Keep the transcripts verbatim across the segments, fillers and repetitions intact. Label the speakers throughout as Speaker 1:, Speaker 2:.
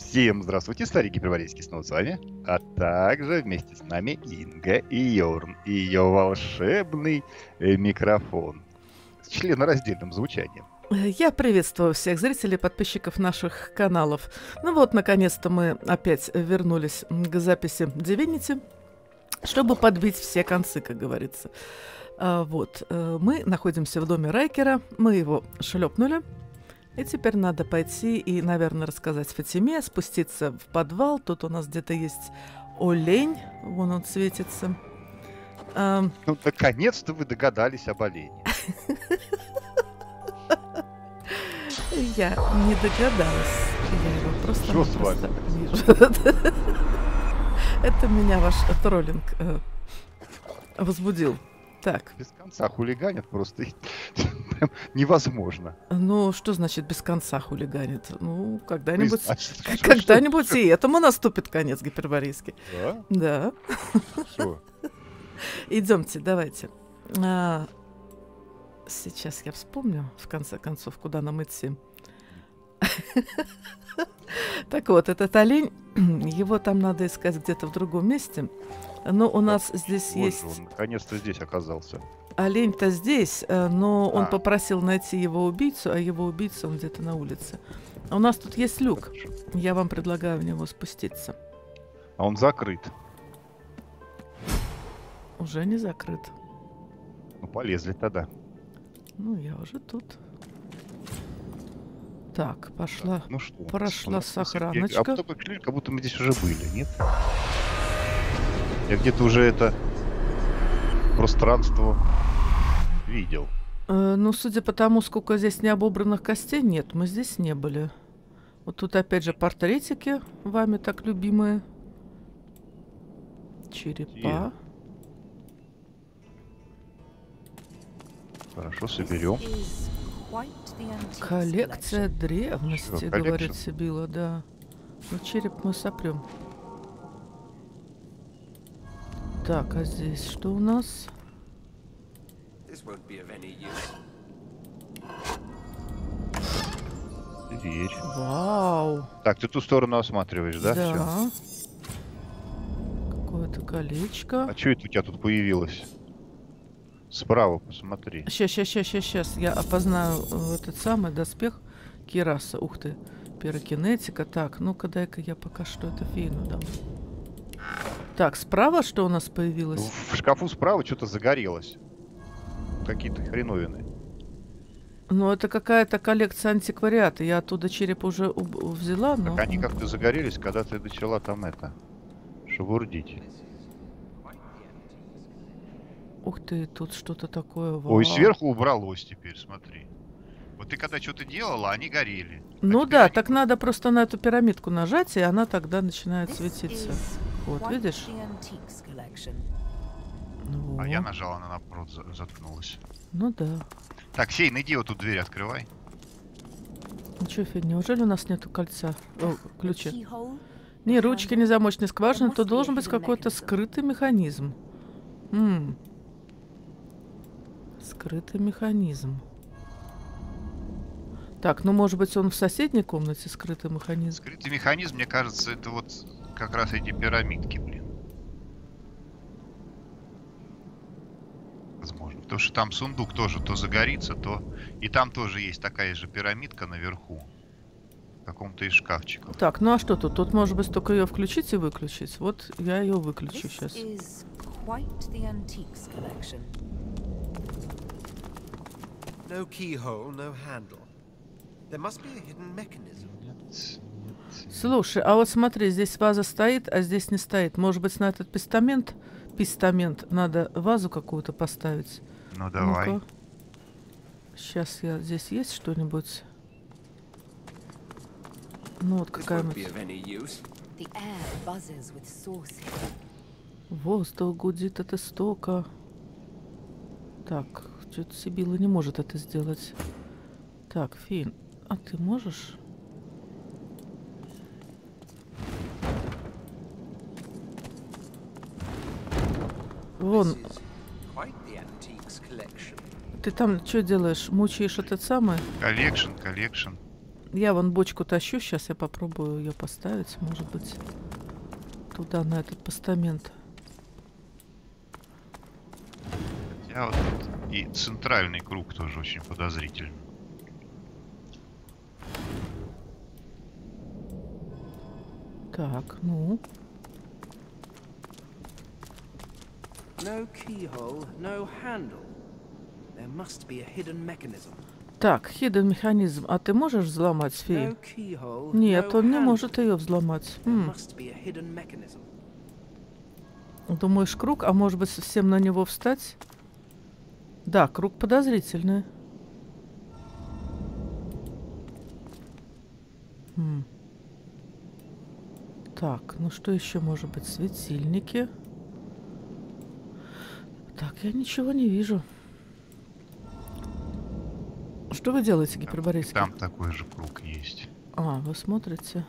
Speaker 1: Всем здравствуйте, старый гиперборейский снова с вами, а также вместе с нами Инга и Йорн и ее волшебный э, микрофон с членораздельным звучанием.
Speaker 2: Я приветствую всех зрителей, подписчиков наших каналов. Ну вот, наконец-то мы опять вернулись к записи Divinity, чтобы подбить все концы, как говорится. А, вот, мы находимся в доме Райкера, мы его шлепнули. И теперь надо пойти и, наверное, рассказать Фатиме, спуститься в подвал. Тут у нас где-то есть олень, вон он светится. А...
Speaker 1: Ну, наконец-то вы догадались об олене.
Speaker 2: Я не догадалась. Я его просто
Speaker 1: Что с вами?
Speaker 2: вижу. Это меня ваш троллинг возбудил. Так.
Speaker 1: Без конца хулиганят просто невозможно.
Speaker 2: Ну, что значит без конца хулиганит? Ну, когда-нибудь,
Speaker 1: Значит,
Speaker 2: когда-нибудь что, что? И этому наступит конец гиперборейский.
Speaker 1: Да?
Speaker 2: Да.
Speaker 1: Все.
Speaker 2: Идемте, давайте. А, сейчас я вспомню, в конце концов, куда нам идти. Так вот, этот олень, его там надо искать где-то в другом месте. Но у нас здесь
Speaker 1: Вот
Speaker 2: есть...
Speaker 1: он наконец-то здесь оказался.
Speaker 2: Олень-то здесь, но он
Speaker 1: А.
Speaker 2: попросил найти его убийцу, а его убийца он где-то на улице. У нас тут есть люк.
Speaker 1: Хорошо.
Speaker 2: Я вам предлагаю в него спуститься.
Speaker 1: А он закрыт.
Speaker 2: Уже не закрыт.
Speaker 1: Ну, полезли тогда.
Speaker 2: Ну, я уже тут. Так, пошла.
Speaker 1: Так, ну что, у нас-
Speaker 2: прошла
Speaker 1: у нас
Speaker 2: сохраночка.
Speaker 1: А потом как будто мы здесь уже были, нет? Я где-то уже это пространство видел.
Speaker 2: Э, ну, судя по тому, сколько здесь необобранных костей, нет, мы здесь не были. Вот тут опять же портретики, вами так любимые. Черепа.
Speaker 1: Хорошо, соберем.
Speaker 2: Коллекция древности,
Speaker 1: Что,
Speaker 2: говорит
Speaker 1: коллекшн?
Speaker 2: Сибила, да. Ну, череп мы сопрем. Так, а здесь что у нас?
Speaker 1: Дверь.
Speaker 2: Вау!
Speaker 1: Так, ты ту сторону осматриваешь, да? Всё.
Speaker 2: Да. Какое-то колечко.
Speaker 1: А что это у тебя тут появилось? Справа посмотри.
Speaker 2: Сейчас, сейчас, сейчас, сейчас, сейчас. Я опознаю э, этот самый доспех Кираса. Ух ты. Пирокинетика. Так, ну-ка дай-ка я пока что это фейну дам. Так, справа что у нас появилось?
Speaker 1: В шкафу справа что-то загорелось. Какие-то хреновины.
Speaker 2: Ну, это какая-то коллекция антиквариата. Я оттуда череп уже уб- взяла, но...
Speaker 1: Так они как-то загорелись, когда ты начала там это шебурдить.
Speaker 2: Ух ты, тут что-то такое. Вау.
Speaker 1: Ой, сверху убралось теперь, смотри. Вот ты когда что-то делала, они горели. А
Speaker 2: Ну
Speaker 1: теперь
Speaker 2: да,
Speaker 1: они-
Speaker 2: так надо просто на эту пирамидку нажать, и она тогда начинает светиться. Вот, видишь? Ну,
Speaker 1: А я нажал, она наоборот за- заткнулась.
Speaker 2: ну да.
Speaker 1: Так, Сейн, иди вот тут дверь открывай.
Speaker 2: Ну чё, Федь, неужели у нас нету кольца? О, ключа. Ни ручки, ни замочной скважины, то должен быть какой-то скрытый механизм. М. Скрытый механизм. Так, ну может быть он в соседней комнате скрытый механизм?
Speaker 1: Скрытый механизм, мне кажется, это вот как раз эти пирамидки, блин. Возможно. Потому что там сундук тоже то загорится, то... И там тоже есть такая же пирамидка наверху. В каком-то из шкафчиков.
Speaker 2: Так, ну а что тут? Тут может быть только ее включить и выключить. Вот я ее выключу сейчас.
Speaker 3: No keyhole, no handle. There must be a hidden mechanism.
Speaker 2: Слушай, а вот смотри, здесь ваза стоит, а здесь не стоит. Может быть, на этот пистамент, пистамент надо вазу какую-то поставить?
Speaker 1: Ну давай.
Speaker 2: Ну-ка. Сейчас я... Здесь есть что-нибудь? Ну вот
Speaker 3: This won't
Speaker 2: какая-нибудь...
Speaker 3: be of any use.
Speaker 2: Воздух гудит от истока. Так, что-то Сибила не может это сделать. Так, Фин, а ты можешь? Вон,
Speaker 3: This is quite the antiques collection.
Speaker 2: ты там что делаешь? Мучаешь этот самый?
Speaker 1: Коллекшн, коллекшн.
Speaker 2: Я вон бочку тащу, сейчас я попробую ее поставить, может быть, туда, на этот постамент.
Speaker 4: Хотя вот тут и центральный круг тоже очень подозрительный.
Speaker 2: Так, ну.
Speaker 5: No keyhole, no handle. There must be a hidden mechanism.
Speaker 2: Так, hidden механизм. А ты можешь взломать, фея?
Speaker 5: No keyhole,
Speaker 2: Нет,
Speaker 5: no
Speaker 2: он не
Speaker 5: handle.
Speaker 2: может ее взломать.
Speaker 5: There
Speaker 2: М.
Speaker 5: must be a hidden mechanism.
Speaker 2: Думаешь, круг? А может быть, совсем на него встать? Да, круг подозрительный. М. Так, ну что еще может быть? Светильники. Так, я ничего не вижу. Что вы делаете, гиперборейский?
Speaker 4: Там такой же круг есть.
Speaker 2: А, вы смотрите.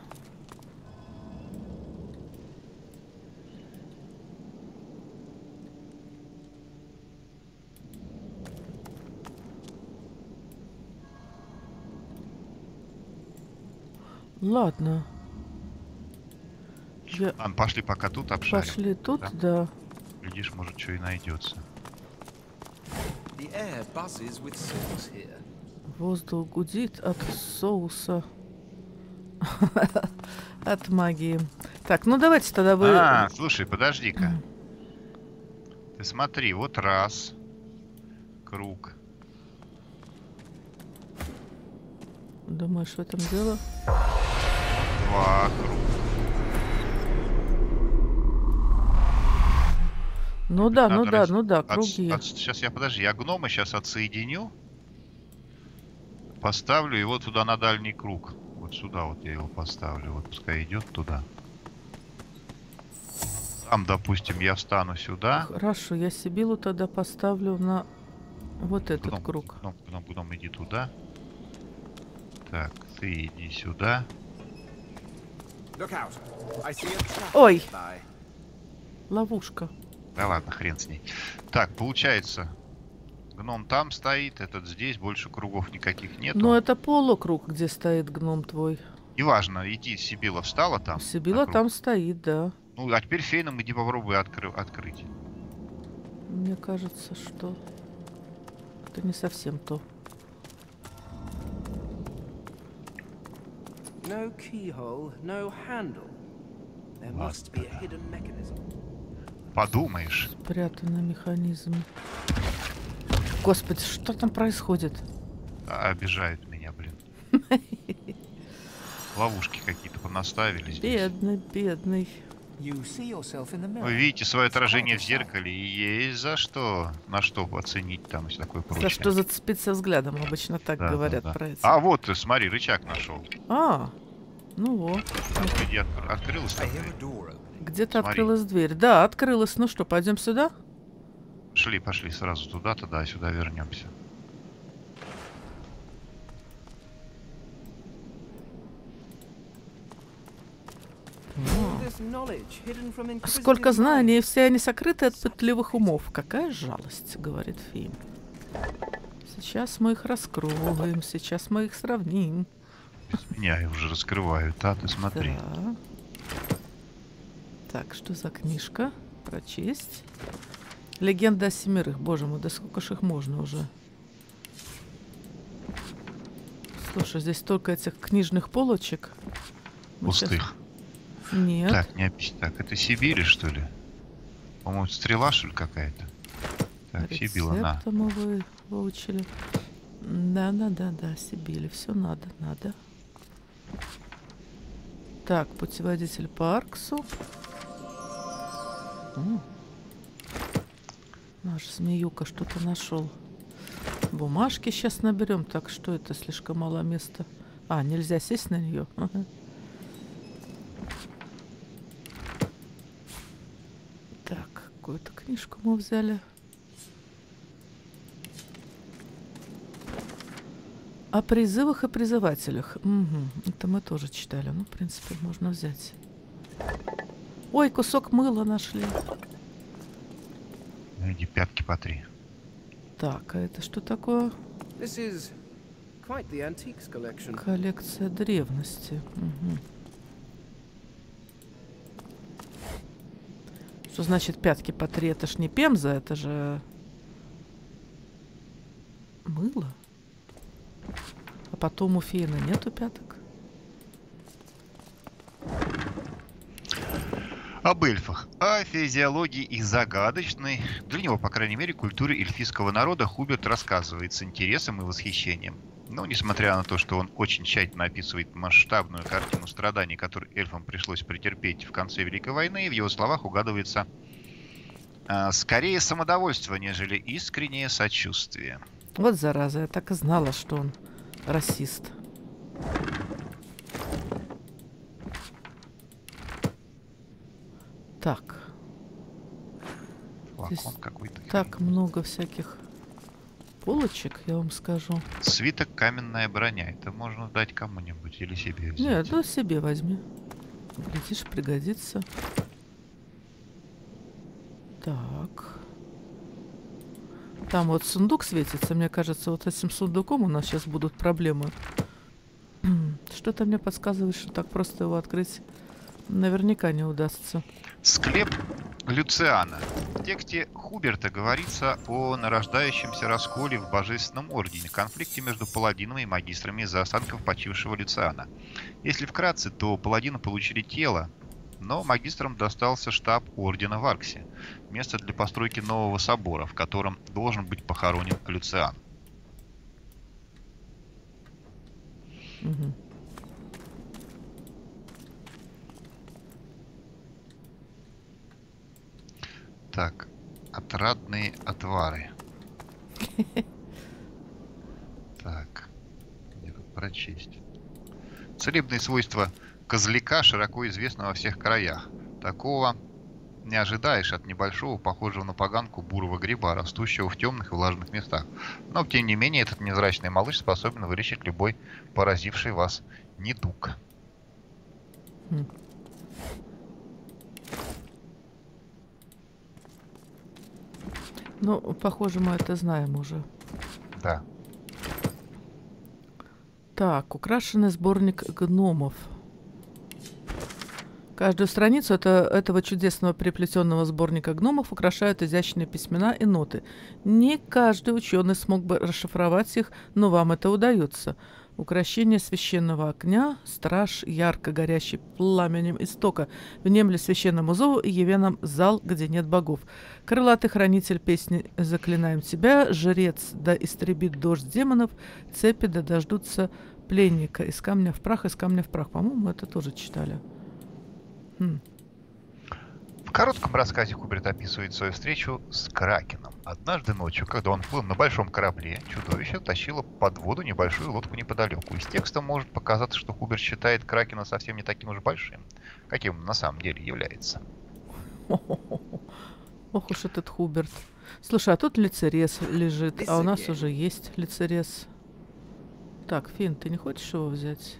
Speaker 2: Ладно. Я...
Speaker 4: А, пошли пока тут обшарим.
Speaker 2: Пошли тут,
Speaker 4: Да?
Speaker 2: да.
Speaker 4: Глядишь, может, что и найдется.
Speaker 3: The air buzzes with sauce here.
Speaker 2: Воздух гудит от соуса. От магии. Так, ну давайте тогда вы...
Speaker 4: А, слушай, подожди-ка. Ты смотри, вот раз. Круг.
Speaker 2: Думаешь, в этом дело?
Speaker 4: Два круг.
Speaker 2: Ну да, ну
Speaker 4: Надо
Speaker 2: да,
Speaker 4: раз-
Speaker 2: ну да,
Speaker 4: от-
Speaker 2: круги.
Speaker 4: от- сейчас я, подожди, я гнома сейчас отсоединю. Поставлю его туда на дальний круг. Вот сюда вот я его поставлю. Вот пускай идет туда. Там, допустим, я встану сюда.
Speaker 2: Хорошо, я Сибилу тогда поставлю на вот этот
Speaker 4: Гном,
Speaker 2: круг.
Speaker 4: Гном, гном, гном, иди туда. Так, ты иди сюда.
Speaker 3: Look out. I see a trap
Speaker 2: Ой,
Speaker 3: by.
Speaker 2: ловушка.
Speaker 4: Да ладно, хрен с ней. Так, получается, гном там стоит, этот здесь, больше кругов никаких нету.
Speaker 2: Но это полукруг, где стоит гном твой.
Speaker 4: Неважно, иди, Сибила встала там.
Speaker 2: Сибила
Speaker 4: на круг.
Speaker 2: там стоит, да.
Speaker 4: Ну, а теперь фейном иди попробуй откры- открыть.
Speaker 2: Мне кажется, что это не совсем то.
Speaker 5: No keyhole, no handle. There must be a hidden mechanism.
Speaker 4: Подумаешь.
Speaker 2: Спрятанный механизм. Господи, что там происходит?
Speaker 4: А, обижают меня, блин. Ловушки какие-то понаставили здесь.
Speaker 2: Бедный, бедный.
Speaker 5: You see yourself in the mirror.
Speaker 4: Вы видите свое отражение в зеркале, и есть за что, на что оценить там и такое прочее.
Speaker 2: За что зацепиться взглядом, обычно так
Speaker 4: Да, да,
Speaker 2: говорят
Speaker 4: да.
Speaker 2: про это.
Speaker 4: А вот, ты смотри, рычаг нашел.
Speaker 2: А, ну вот.
Speaker 4: Где откр- открылась
Speaker 3: I
Speaker 4: там
Speaker 3: hear
Speaker 4: дверь?
Speaker 3: a door opening.
Speaker 2: Где-то
Speaker 4: Смотри.
Speaker 2: открылась дверь. Да, открылась. Ну что, пойдем сюда?
Speaker 4: Пошли, пошли сразу туда, туда, сюда вернемся.
Speaker 5: All this knowledge hidden from inquisitive
Speaker 2: Сколько
Speaker 5: minds.
Speaker 2: знаний, и все они сокрыты от пытливых умов. Какая жалость, говорит Фим. Сейчас мы их раскроем, сейчас мы их сравним.
Speaker 4: Без меня их уже раскрывают, а ты смотри.
Speaker 2: Да. Так, что за книжка? Прочесть. Легенда о семерых. Боже мой, да сколько ж их можно уже? Слушай, здесь столько этих книжных полочек. Мы щас-
Speaker 4: Пустых.
Speaker 2: Нет.
Speaker 4: Так, не объясни. Так, это Сибирь, что ли? По-моему, стрела, что ли, какая-то? Так, Сибила, на.
Speaker 2: Рецепты мы вы- выучили. Да-да-да-да, Сибили. Все надо, надо. Так, путеводитель по Арксу. М. Наш змеюка что-то нашел. Бумажки сейчас наберем. Так, что это? Слишком мало места. А, нельзя сесть на нее. Ага. Так, какую-то книжку мы взяли. О призывах и призывателях. Мгм, это мы тоже читали. Ну, в принципе, можно взять. Ой, кусок мыла нашли.
Speaker 4: Ну, иди пятки по три.
Speaker 2: Так, а это что такое?
Speaker 5: This is Quite the antiques collection.
Speaker 2: Коллекция древности. Угу. Что значит пятки по три? Это ж не пемза, это же мыло. А потом у Фейна нету пяток.
Speaker 4: Об эльфах, о физиологии и загадочной, для него, по крайней мере, культуре эльфийского народа Хуберт рассказывает с интересом и восхищением. Но, несмотря на то, что он очень тщательно описывает масштабную картину страданий, которые эльфам пришлось претерпеть в конце Великой войны, в его словах угадывается э, скорее самодовольство, нежели искреннее сочувствие.
Speaker 2: Вот зараза, я так и знала, что он расист. Так.
Speaker 4: Флакон
Speaker 2: Здесь
Speaker 4: какой-то.
Speaker 2: так много всяких полочек, я вам скажу.
Speaker 4: Свиток каменная броня. Это можно дать кому-нибудь или себе взять.
Speaker 2: Нет, ну себе возьми. Глядишь, пригодится. Так. Там вот сундук светится. Мне кажется, вот этим сундуком у нас сейчас будут проблемы. Что-то мне подсказывает, что так просто его открыть наверняка не удастся.
Speaker 4: Склеп Люциана. В тексте Хуберта говорится о нарождающемся расколе в Божественном Ордене, конфликте между паладинами и магистрами из-за останков почившего Люциана. Если вкратце, то паладины получили тело, но магистрам достался штаб Ордена в Арксе, место для постройки нового собора, в котором должен быть похоронен Люциан.
Speaker 2: Угу.
Speaker 4: Так, отрадные отвары. Так, где тут прочесть? Целебные свойства козляка широко известны во всех краях. Такого не ожидаешь от небольшого, похожего на поганку бурого гриба, растущего в темных и влажных местах. Но, тем не менее, этот невзрачный малыш способен вылечить любой поразивший вас недуг.
Speaker 2: Хм. Ну, похоже, мы это знаем уже.
Speaker 4: Да.
Speaker 2: Так, украшенный сборник гномов. Каждую страницу это, этого чудесного переплетенного сборника гномов украшают изящные письмена и ноты. Не каждый ученый смог бы расшифровать их, но вам это удается. Украшение священного огня, страж, ярко горящий пламенем истока, внемли священному зову и яви нам зал, где нет богов. Крылатый хранитель песни «Заклинаем тебя», жрец да истребит дождь демонов, цепи да дождутся пленника, из камня в прах, из камня в прах. По-моему, это тоже читали. Хм.
Speaker 4: В коротком рассказе Хуберт описывает свою встречу с Кракеном. Однажды ночью, когда он плыл на большом корабле, чудовище тащило под воду небольшую лодку неподалеку. Из текста может показаться, что Хуберт считает Кракена совсем не таким уж большим, каким он на самом деле является.
Speaker 2: Ох уж этот Хуберт. Слушай, а тут лицерез лежит, а у нас уже есть лицерез. Так, Финн, ты не хочешь его взять?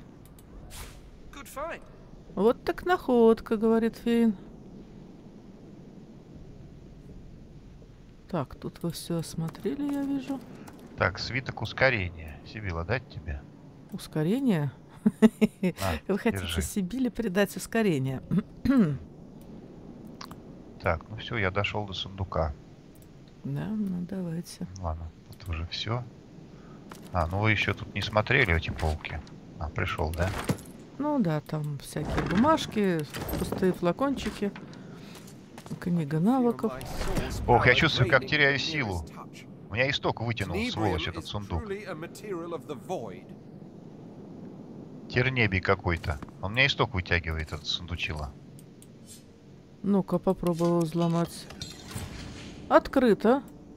Speaker 2: Вот так находка, говорит Финн. Так, тут вы все осмотрели, я вижу.
Speaker 4: Так, свиток ускорения. Сибила, дать тебе?
Speaker 2: Ускорение?
Speaker 4: А,
Speaker 2: вы хотите
Speaker 4: держи.
Speaker 2: Сибиле придать ускорение?
Speaker 4: Так, ну все, я дошел до сундука.
Speaker 2: Да, ну давайте.
Speaker 4: Ладно, тут уже все. А, ну вы еще тут не смотрели эти полки. А, пришел, да?
Speaker 2: Ну да, там всякие бумажки, пустые флакончики, книга навыков.
Speaker 4: Ох, я чувствую, как теряю силу. У меня исток вытянул, сволочь, этот сундук. Тернебий какой-то. Он меня исток вытягивает, этот сундучило.
Speaker 2: Ну-ка, попробую его взломать. Открыто.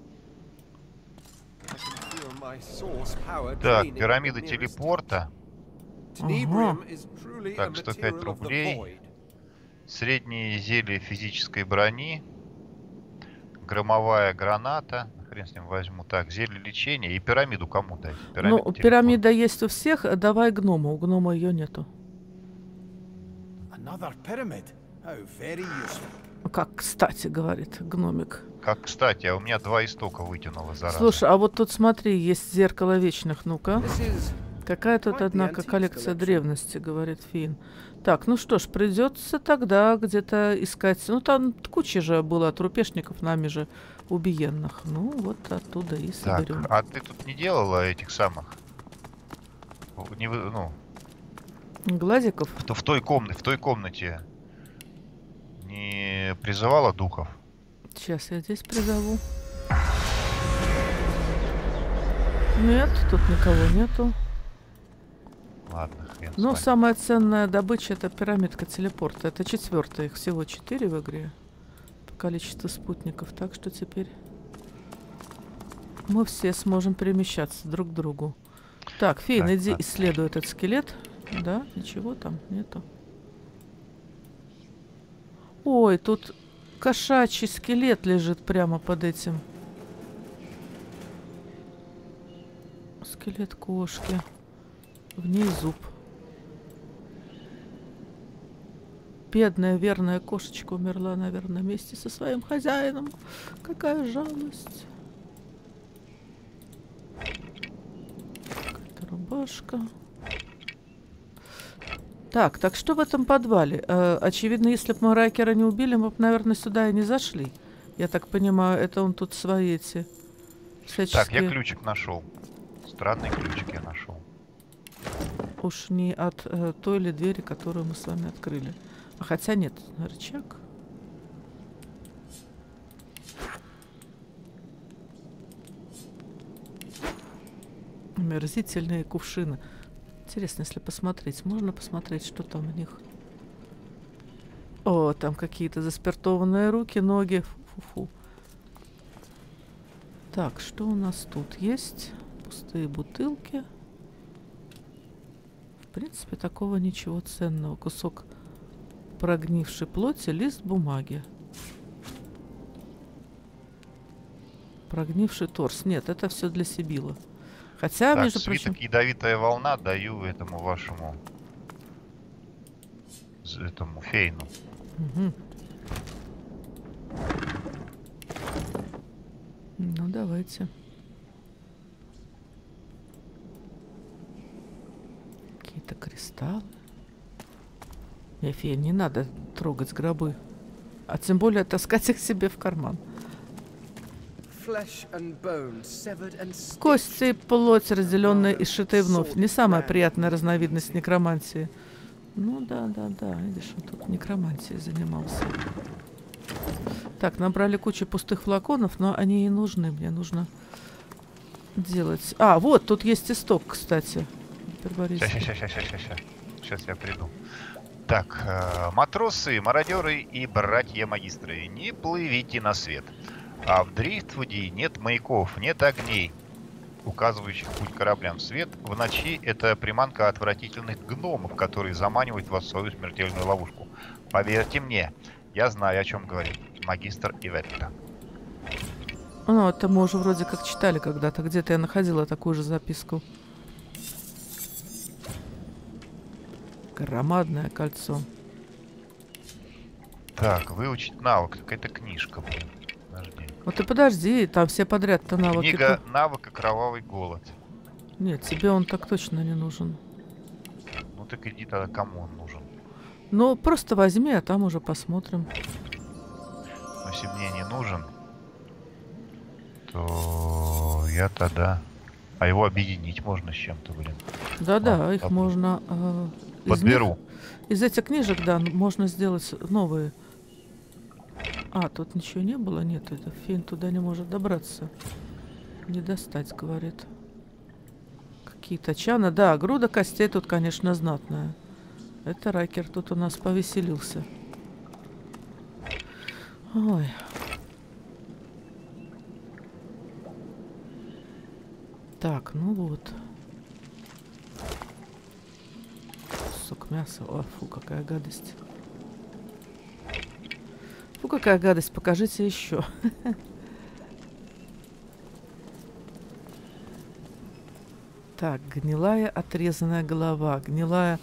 Speaker 4: Так, пирамида телепорта.
Speaker 2: Ага.
Speaker 4: Так, сто пять рублей. Средние зелья физической брони. Громовая граната. Хрен с ним возьму. Так, зелье лечения. И пирамиду кому дать? Пирамида
Speaker 2: Ну,
Speaker 4: телепорта.
Speaker 2: пирамида есть у всех. Давай гному. У гнома ее нету.
Speaker 5: Another pyramid. How very useful.
Speaker 2: Как кстати, говорит гномик.
Speaker 4: Как, кстати, а у меня два истока вытянуло, зараза.
Speaker 2: Слушай, а вот тут смотри, есть зеркало вечных, ну-ка.
Speaker 5: This is
Speaker 2: Какая тут, однако, коллекция древности, говорит Финн. Так, ну что ж, придется тогда где-то искать. Ну, там куча же было трупешников, нами же убиенных. Ну, вот оттуда и
Speaker 4: Так,
Speaker 2: соберем.
Speaker 4: а ты тут не делала этих самых? Не, вы- ну,
Speaker 2: Глазиков?
Speaker 4: в, то- в той комнате, в той комнате не призывала духов?
Speaker 2: Сейчас я здесь призову. Нет, тут никого нету.
Speaker 4: Ладно, хрен с
Speaker 2: Ну,
Speaker 4: вами.
Speaker 2: самая ценная добыча — это пирамидка телепорта. Это четвертая, их всего четыре в игре по количеству спутников. Так что теперь мы все сможем перемещаться друг к другу. Так, Фин,
Speaker 4: Так,
Speaker 2: иди
Speaker 4: так.
Speaker 2: исследуй этот скелет. Да, ничего там нету. Ой, тут кошачий скелет лежит прямо под этим. Скелет кошки. В ней зуб. Бедная верная кошечка умерла, наверное, вместе со своим хозяином. Какая жалость. Какая-то рубашка. Так, так что в этом подвале? Э, очевидно, если бы мы Райкера не убили, мы бы, наверное, сюда и не зашли. Я так понимаю, это он тут свои эти всяческие...
Speaker 4: Так, я ключик нашел. Странный ключик я нашел.
Speaker 2: Уж не от э, той ли двери, которую мы с вами открыли. А хотя нет, рычаг. Омерзительные кувшины. Интересно, если посмотреть, можно посмотреть, что там в них? О, там какие-то заспиртованные руки, ноги. Фу-фу-фу. Так, что у нас тут есть? Пустые бутылки. В принципе, такого ничего ценного. Кусок прогнившей плоти, лист бумаги. Прогнивший торс. Нет, это все для Сибила. Хотя,
Speaker 4: Так,
Speaker 2: между
Speaker 4: свиток
Speaker 2: прочим...
Speaker 4: ядовитая волна даю этому вашему з- этому фейну.
Speaker 2: Мгм. Ну, давайте. Какие-то кристаллы. Не, Фея, не надо трогать гробы. А тем более таскать их себе в карман.
Speaker 5: flesh and bone severed and stitched.
Speaker 2: Кости и плоть, разделенные и сшитые вновь. Не самая приятная разновидность некромантии. Ну да, да, да. Видишь, он тут некромантией занимался. Так, набрали кучу пустых флаконов, но они и нужны. Мне нужно делать... А, вот, тут есть исток, кстати.
Speaker 4: Сейчас, сейчас, сейчас, сейчас, сейчас. Сейчас я приду. Так, э, матросы, мародеры и братья-магистры, не плывите на свет. А в Дрифтвуде нет маяков, нет огней, указывающих путь кораблям. Свет в ночи — это приманка отвратительных гномов, которые заманивают вас в свою смертельную ловушку. Поверьте мне, я знаю, о чем говорит магистр Иветта.
Speaker 2: Ну, это мы уже вроде как читали когда-то. Где-то я находила такую же записку. Громадное кольцо.
Speaker 4: Так, выучить навык. Какая-то книжка, блин. Подожди.
Speaker 2: Вот ты подожди, там все подряд-то навыки.
Speaker 4: Книга навыка «Кровавый голод».
Speaker 2: Нет, тебе он так точно не нужен.
Speaker 4: Ну так иди тогда, кому он нужен?
Speaker 2: Ну, просто возьми, а там уже посмотрим.
Speaker 4: Но если мне не нужен, то я тогда... А его объединить можно с чем-то, блин.
Speaker 2: Да-да,
Speaker 4: А,
Speaker 2: их
Speaker 4: ладно.
Speaker 2: можно... э, из
Speaker 4: Подберу.
Speaker 2: них- Из этих книжек, да, н- можно сделать новые. А, тут ничего не было? Нет, это Фейн туда не может добраться. Не достать, говорит. Какие-то чаны. Да, груда костей тут, конечно, знатная. Это Райкер тут у нас повеселился. Ой. Так, ну вот. Кусок мяса. О, фу, какая гадость. Фу, какая гадость. Покажите еще. Так, гнилая отрезанная голова. Гнилая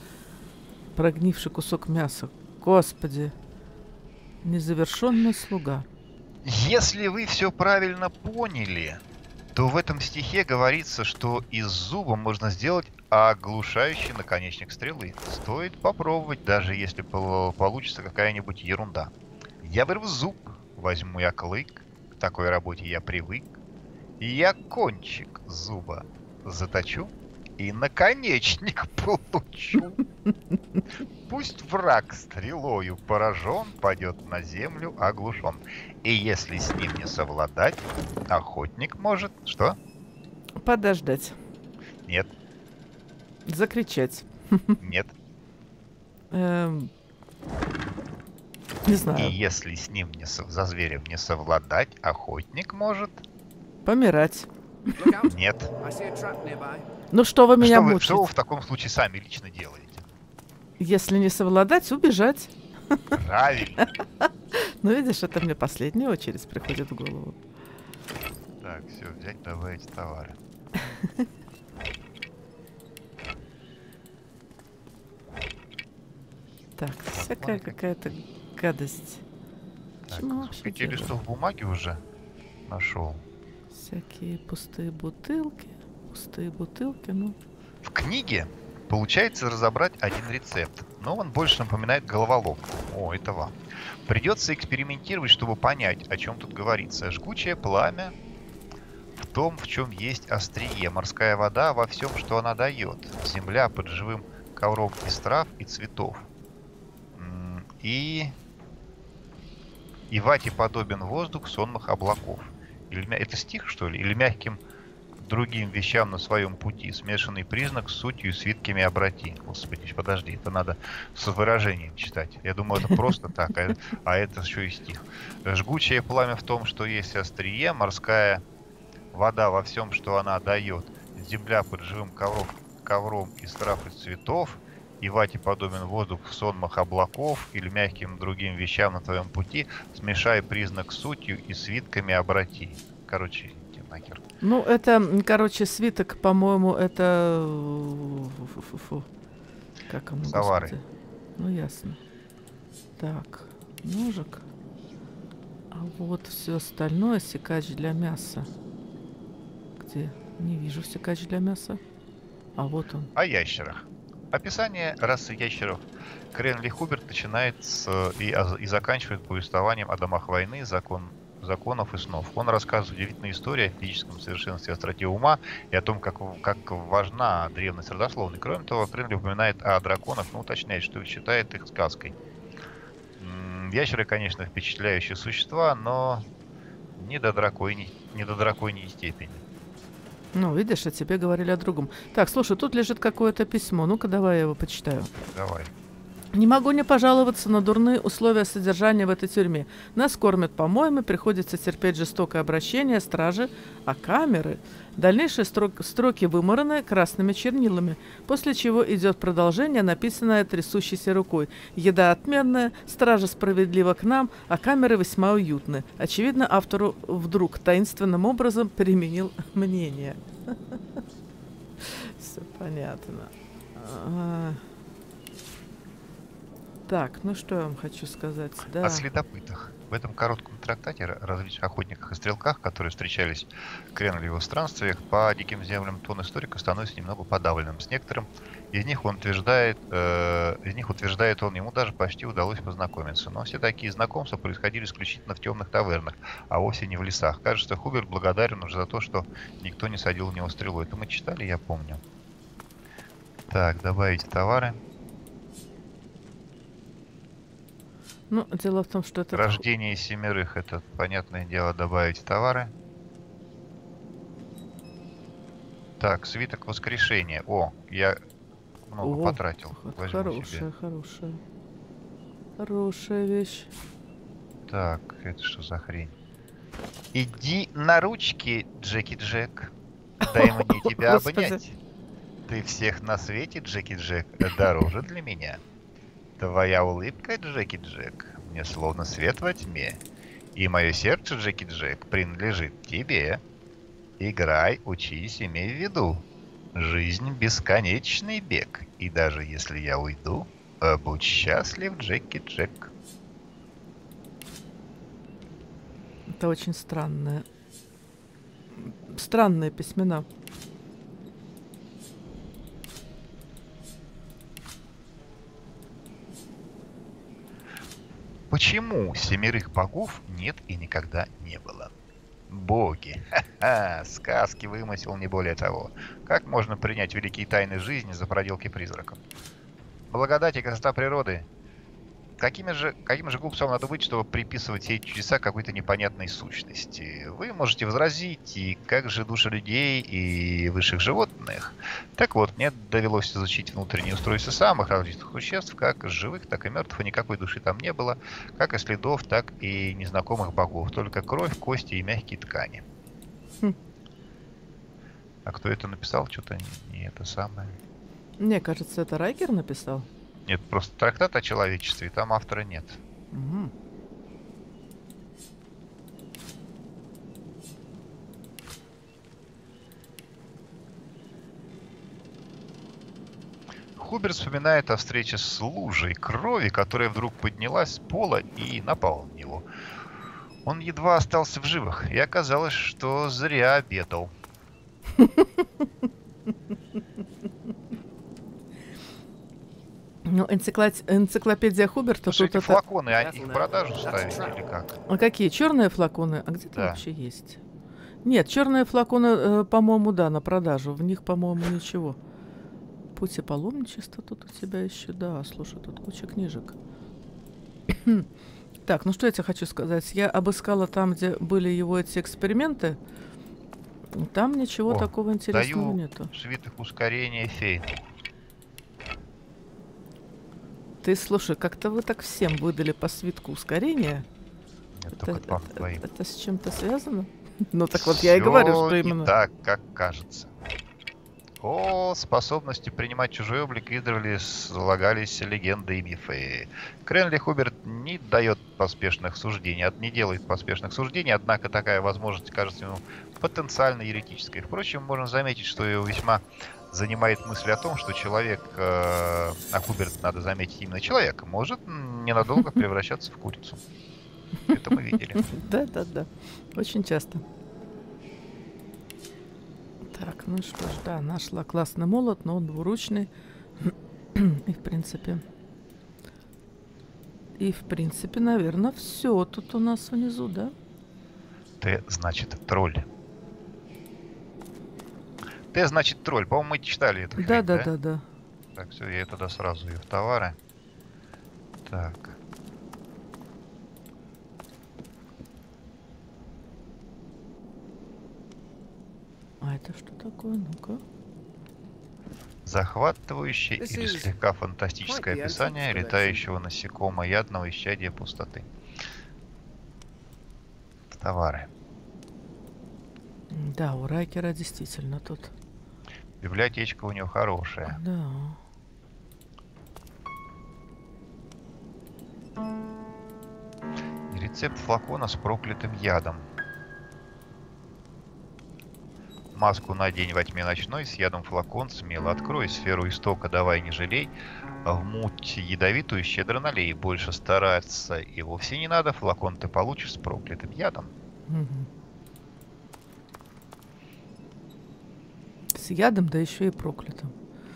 Speaker 2: прогнивший кусок мяса. Господи. Незавершенный слуга.
Speaker 4: Если вы все правильно поняли, то в этом стихе говорится, что из зуба можно сделать оглушающий наконечник стрелы. Стоит попробовать, даже если пол- получится какая-нибудь ерунда. Я вырву зуб, возьму я клык, к такой работе я привык. И я кончик зуба заточу и наконечник получу. Пусть враг стрелою поражен, падет на землю оглушен. И если с ним не совладать, охотник может... Что?
Speaker 2: Подождать.
Speaker 4: Нет,
Speaker 2: Закричать.
Speaker 4: нет.
Speaker 2: Эм, Не
Speaker 4: И
Speaker 2: знаю.
Speaker 4: если с ним не сов- за зверем не совладать, охотник может...
Speaker 2: Помирать.
Speaker 5: Look out.
Speaker 4: Нет.
Speaker 5: I see a trap nearby.
Speaker 2: Ну что вы меня
Speaker 4: Что вы,
Speaker 2: мучаете?
Speaker 4: что вы в таком случае сами лично делаете?
Speaker 2: Если не совладать, убежать.
Speaker 4: Правильно.
Speaker 2: Ну, видишь, это мне последняя очередь приходит в голову.
Speaker 4: Так, все, взять, добавить товары.
Speaker 2: Так, всякая какая-то гадость.
Speaker 4: Так,
Speaker 2: Почему вообще
Speaker 4: сколько
Speaker 2: делаю?
Speaker 4: листов бумаги уже нашел?
Speaker 2: Всякие пустые бутылки. Пустые бутылки, ну.
Speaker 4: В книге получается разобрать один рецепт, но он больше напоминает головоломку. О, это вам. Придется экспериментировать, чтобы понять, о чем тут говорится. Жгучее пламя в том, в чем есть острие. Морская вода во всем, что она дает. Земля под живым ковром из трав и цветов. М, И... И вате подобен воздух сонных облаков. Или, мя- это стих, что ли? Или мягким другим вещам на своем пути. Смешанный признак с сутью и свитками обрати. Господи, подожди, это надо с выражением читать. Я думаю, это просто так, а, а это еще и стих. Жгучее пламя в том, что есть острие, морская вода во всем, что она дает. Земля под живым ковром, ковром из трав и цветов. И вате подобен воздух в сонмах облаков или мягким другим вещам на твоем пути. Смешай признак с сутью и свитками обрати. Короче, иди нахер.
Speaker 2: Ну, это, м, короче, свиток, по-моему, это... э, фу-фу-фу. Как оно,
Speaker 4: Товары.
Speaker 2: господи? Ну, ясно. Так, ножик. А вот все остальное секач для мяса. Где? Не вижу секач для мяса. А вот он.
Speaker 4: О ящерах. Описание расы ящеров Кренли Хуберт начинает с, и, а- и заканчивает повествованием о домах войны, закон, законов и снов. Он рассказывает удивительные истории о физическом совершенстве, остроте ума и о том, как, в- как важна древность родословной. Кроме того, Кренли упоминает о драконах, но уточняет, что считает их сказкой. М, Ящеры, конечно, впечатляющие существа, но не до драконьей, не до драконьей степени.
Speaker 2: Ну, видишь, а тебе говорили о другом. Так, слушай, тут лежит какое-то письмо. Ну-ка, давай я его почитаю.
Speaker 4: Давай.
Speaker 2: Не могу не пожаловаться на дурные условия содержания в этой тюрьме. Нас кормят помоями, приходится терпеть жестокое обращение стражи, а камеры... Дальнейшие строк- строки вымараны красными чернилами, после чего идет продолжение, написанное трясущейся рукой. Еда отменная, стража справедлива к нам, а камеры весьма уютны. Очевидно, автору вдруг таинственным образом переменил мнение. Все понятно. А. Так, ну что я вам хочу сказать? Да.
Speaker 4: О следопытах. В этом коротком трактате о различных охотниках и стрелках, которые встречались Кренли в его странствиях по диким землям, тон историка становится немного подавленным. С некоторым из них он утверждает, э, из них утверждает он, ему даже почти удалось познакомиться. Но все такие знакомства происходили исключительно в темных тавернах, а вовсе не в лесах. Кажется, Хуберт благодарен уже за то, что никто не садил в него стрелу. Это мы читали, я помню. Так, добавить товары.
Speaker 2: Ну, дело в том, что это...
Speaker 4: Рождение семерых, это, понятное дело, добавить товары. Так, свиток воскрешения. О, я много
Speaker 2: О,
Speaker 4: потратил.
Speaker 2: вот
Speaker 4: Возьму
Speaker 2: хорошая,
Speaker 4: себе.
Speaker 2: хорошая. Хорошая вещь.
Speaker 4: Так, это что за хрень? Иди на ручки, Джеки Джек. Дай мне тебя
Speaker 2: Господи.
Speaker 4: обнять. Ты всех на свете, Джеки Джек, дороже для меня. Твоя улыбка, Джеки Джек, мне словно свет во тьме. И мое сердце, Джеки Джек, принадлежит тебе. Играй, учись, имей в виду. Жизнь — бесконечный бег. И даже если я уйду, будь счастлив, Джеки Джек.
Speaker 2: Это очень странное. Странные письмена.
Speaker 4: Почему семерых богов нет и никогда не было? Боги. Ха-ха, сказки, вымысел, не более того. Как можно принять великие тайны жизни за проделки призраков? Благодать и красота природы. Какими же, каким же глупцом надо быть, чтобы приписывать все эти чудеса какой-то непонятной сущности? Вы можете возразить, и как же души людей и высших животных? Так вот, мне довелось изучить внутреннее устройство самых различных существ, как живых, так и мертвых, и никакой души там не было, как и следов, так и незнакомых богов, только кровь, кости и мягкие ткани.
Speaker 2: Хм.
Speaker 4: А кто это написал? Что-то не, не это самое.
Speaker 2: Мне кажется, это Райкер написал.
Speaker 4: Нет, просто трактат о человечестве, и там автора нет.
Speaker 2: Угу.
Speaker 4: Хуберт вспоминает о встрече с лужей крови, которая вдруг поднялась с пола и напала на него. Он едва остался в живых, и оказалось, что зря обедал.
Speaker 2: Ну, энцикло- энциклопедия Хуберта.
Speaker 4: Слушай,
Speaker 2: Тут
Speaker 4: эти
Speaker 2: это...
Speaker 4: флаконы, а их в продажу ставить или как?
Speaker 2: А какие? Черные флаконы? А где-то
Speaker 4: Да.
Speaker 2: вообще есть? Нет, черные флаконы, э, по-моему, да, на продажу. В них, по-моему, ничего. Путь и паломничество тут у тебя еще. Да, слушай, тут куча книжек. Так, ну что я тебе хочу сказать? Я обыскала там, где были его эти эксперименты. Там ничего
Speaker 4: О,
Speaker 2: такого интересного
Speaker 4: даю
Speaker 2: нету.
Speaker 4: свиток ускорения фей.
Speaker 2: Ты, слушай, как-то вы так всем выдали по свитку ускорения.
Speaker 4: Нет,
Speaker 2: Это,
Speaker 4: только к вам
Speaker 2: это-
Speaker 4: двоим.
Speaker 2: это с чем-то связано? Ну так вот я и говорю,
Speaker 4: Всё
Speaker 2: что
Speaker 4: не
Speaker 2: именно...
Speaker 4: так, как кажется. О способности принимать чужой облик издревле слагались легенды и мифы. Кренли Хуберт не дает поспешных суждений, от- не делает поспешных суждений, однако такая возможность кажется ему потенциально еретической. Впрочем, можно заметить, что его весьма занимает мысль о том, что человек, э, а Хуберт, надо заметить, именно человек, может м, ненадолго превращаться в курицу. Это мы видели.
Speaker 2: Да, да, да. Очень часто. Так, ну что ж, да, нашла классный молот, но он двуручный. И в принципе... И в принципе, наверное, все тут у нас внизу, да?
Speaker 4: Т значит тролль. Т значит тролль. По-моему, мы читали это.
Speaker 2: Да, да, да, да.
Speaker 4: Так, все, я туда сразу ее в товары. Так.
Speaker 2: А это что такое? Ну-ка.
Speaker 4: Захватывающее
Speaker 5: This
Speaker 4: или
Speaker 5: is
Speaker 4: слегка фантастическое
Speaker 5: quite the
Speaker 4: описание
Speaker 5: antique
Speaker 4: летающего насекомоядного исчадия пустоты. Товары.
Speaker 2: Да, у Райкера действительно тут.
Speaker 4: Библиотечка у него хорошая.
Speaker 2: Да.
Speaker 4: И рецепт флакона с проклятым ядом. Маску надень во тьме ночной, с ядом флакон смело открой, сферу истока давай не жалей, а в муть ядовитую щедро налей, больше стараться и вовсе не надо, флакон ты получишь с проклятым ядом.
Speaker 2: Мгм. С ядом, да еще и проклятым.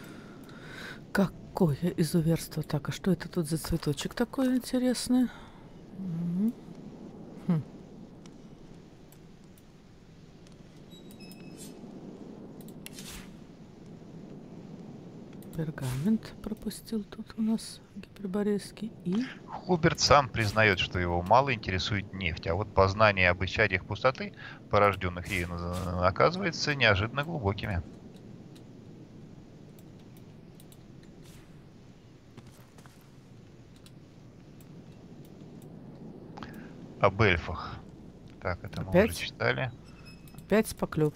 Speaker 2: Какое изуверство. Так, а что это тут за цветочек такой интересный? Мгм. Хм. Пергамент пропустил тут у нас гиперборейский. И
Speaker 4: Хуберт сам признает, что его мало интересует нефть, а вот познания об исчадиях пустоты, порожденных ею, э, оказывается неожиданно глубокими. Об эльфах. Так, это мы
Speaker 2: Опять?
Speaker 4: уже читали.
Speaker 2: опять поклеп.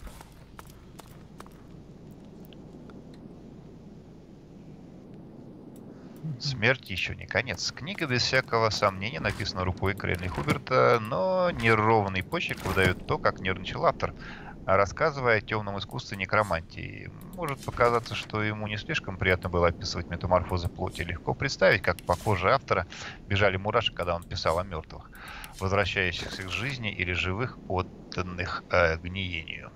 Speaker 4: Смерть еще не конец. Книга без всякого сомнения написана рукой Кренли Хуберта, но неровный почерк выдает то, как нервничал автор. рассказывая о темном искусстве некромантии. Может показаться, что ему не слишком приятно было описывать метаморфозы плоти. Легко представить, как по коже автора бежали мурашки, когда он писал о мертвых, возвращающихся к жизни или живых, отданных э, гниению.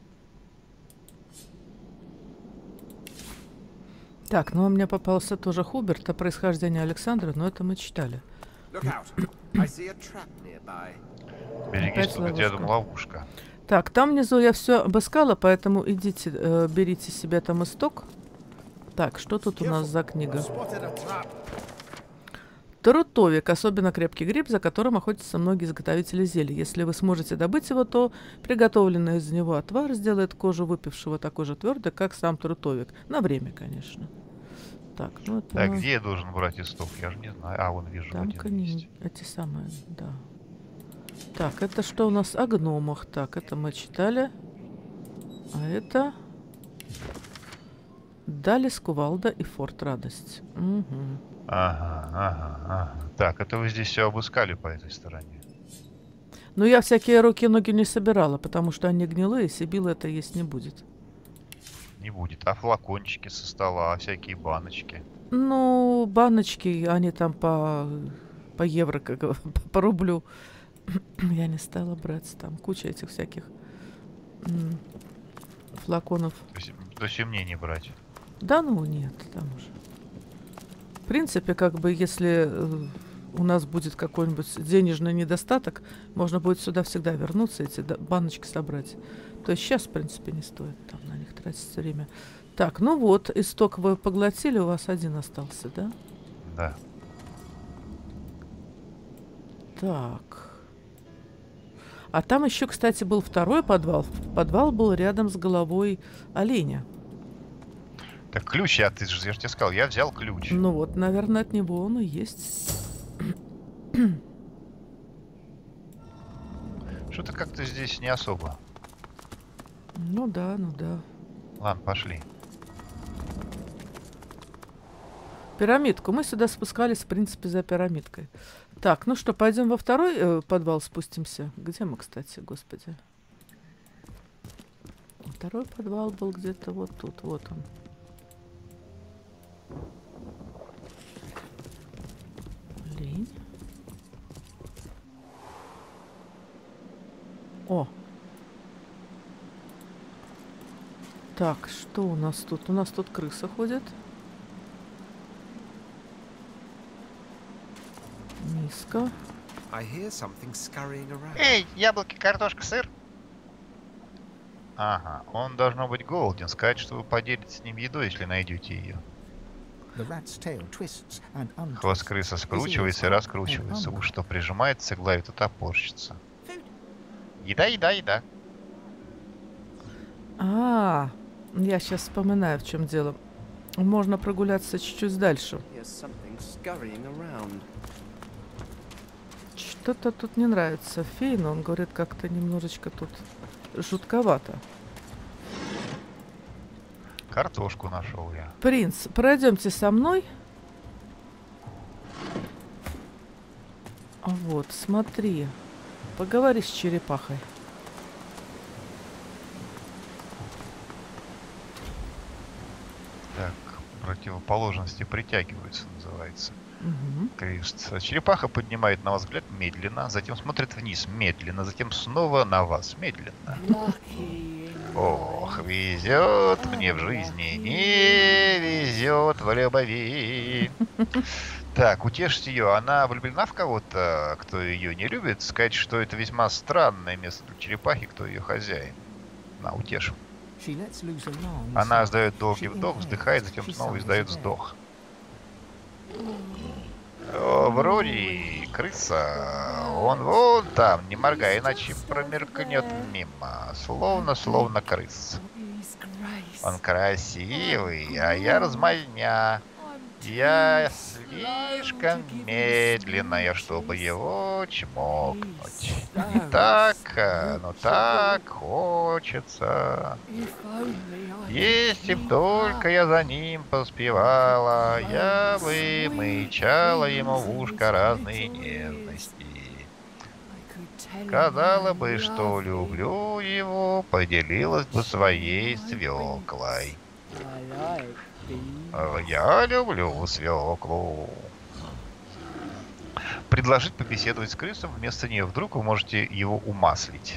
Speaker 2: Так, ну у меня попался тоже Хуберт о происхождении Александра, но это мы читали.
Speaker 3: Look out. I see a trap nearby.
Speaker 4: Берегись,
Speaker 2: Опять
Speaker 4: тут у тебя там
Speaker 2: ловушка.
Speaker 4: ловушка.
Speaker 2: Так, там внизу я все обыскала, поэтому идите, э, берите себе там исток. Так, что тут у нас за книга?
Speaker 3: Spotted a trap.
Speaker 2: Трутовик, особенно крепкий гриб, за которым охотятся многие изготовители зелий. Если вы сможете добыть его, то приготовленный из него отвар сделает кожу выпившего такой же твердой, как сам трутовик. На время, конечно. Так, ну это...
Speaker 4: Так,
Speaker 2: мы-
Speaker 4: где я должен брать исток? Я же не знаю. А, вон вижу
Speaker 2: Там
Speaker 4: один
Speaker 2: кони-
Speaker 4: есть.
Speaker 2: эти самые, да. Так, это что у нас о гномах? Так, это мы читали. А это... Далис, Кувалда и Форт Радость. Мгм.
Speaker 4: Ага, ага, ага. Так, это вы здесь все обыскали по этой стороне.
Speaker 2: Ну, я всякие руки-ноги не собирала, потому что они гнилые, Сибила это есть не будет.
Speaker 4: Не будет. А флакончики со стола, а всякие баночки.
Speaker 2: Ну, баночки, они там по, по евро, как говор- по рублю. Я не стала брать. Там куча этих всяких м, флаконов.
Speaker 4: То есть, то есть и мне не брать.
Speaker 2: Да ну нет, там уже. В принципе, как бы, если э, у нас будет какой-нибудь денежный недостаток, можно будет сюда всегда вернуться, эти да- баночки собрать. То есть сейчас, в принципе, не стоит там на них тратить время. Так, ну вот, исток вы поглотили, у вас один остался, да?
Speaker 4: Да.
Speaker 2: Так. А там еще, кстати, был второй подвал. Подвал был рядом с головой оленя.
Speaker 4: Так ключ, я, ты же, я же тебе сказал, я взял ключ.
Speaker 2: Ну вот, наверное, от него он и есть.
Speaker 4: Что-то как-то здесь не особо.
Speaker 2: Ну да, ну да.
Speaker 4: Ладно, пошли.
Speaker 2: Пирамидку. Мы сюда спускались, в принципе, за пирамидкой. Так, ну что, пойдем во второй э, подвал спустимся. Где мы, кстати, господи? Второй подвал был где-то вот тут, вот он. Лень. О! Так, что у нас тут? У нас тут крыса ходит. Миска.
Speaker 3: I hear something scurrying around.
Speaker 4: Эй, яблоки, картошка, сыр. Ага, он должно быть голоден. Сказать, что вы поделитесь с ним едой, если найдете ее.
Speaker 6: The rat's tail twists and untwists.
Speaker 4: Хвост крысы скручивается и раскручивается. Уж что прижимается к голове, то топорщится. Еда, еда, еда.
Speaker 2: А, я сейчас вспоминаю, в чем дело. Можно прогуляться чуть-чуть дальше.
Speaker 5: Here's something scurrying around.
Speaker 2: Что-то тут не нравится Фейну. Он говорит, как-то немножечко тут жутковато.
Speaker 4: Картошку нашел я.
Speaker 2: Принц, пройдемте со мной. Вот, смотри. Поговори с черепахой.
Speaker 4: Так, противоположности притягиваются, называется.
Speaker 2: Мгм.
Speaker 4: Крест. Черепаха поднимает на вас взгляд медленно, затем смотрит вниз медленно, затем снова на вас медленно. Ох, везет мне в жизни, не везет в любви. Так, утешить ее. Она влюблена в кого-то, кто ее не любит. Сказать, что это весьма странное место для черепахи, кто ее хозяин. На, утешим.
Speaker 6: She lets loose a long
Speaker 4: Она
Speaker 6: sigh.
Speaker 4: издает долгий
Speaker 6: She
Speaker 4: вдох,
Speaker 6: inhales.
Speaker 4: вздыхает, затем
Speaker 6: She
Speaker 4: снова
Speaker 6: sighs
Speaker 4: издает
Speaker 6: again.
Speaker 4: вздох. О, вроде крыса. Он вон там, не моргая, иначе промелькнет мимо. Словно, словно крыс. Он красивый, а я размазня. Я слишком медленная, чтобы его чмокнуть. Не так, а, но так хочется. Если б только я за ним поспевала, я бы мычала ему в ушко разные нежности. Сказала бы, что люблю его, поделилась бы своей свеклой. Я люблю свеклу. Предложить побеседовать с крысом вместо нее. Вдруг вы можете его умаслить.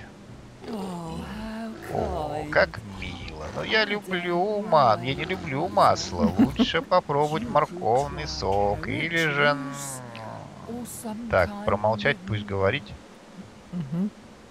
Speaker 4: О, как мило. Но я люблю ман, я не люблю масло. Лучше попробовать морковный сок. Или же... Так, промолчать, пусть говорить.
Speaker 2: Угу.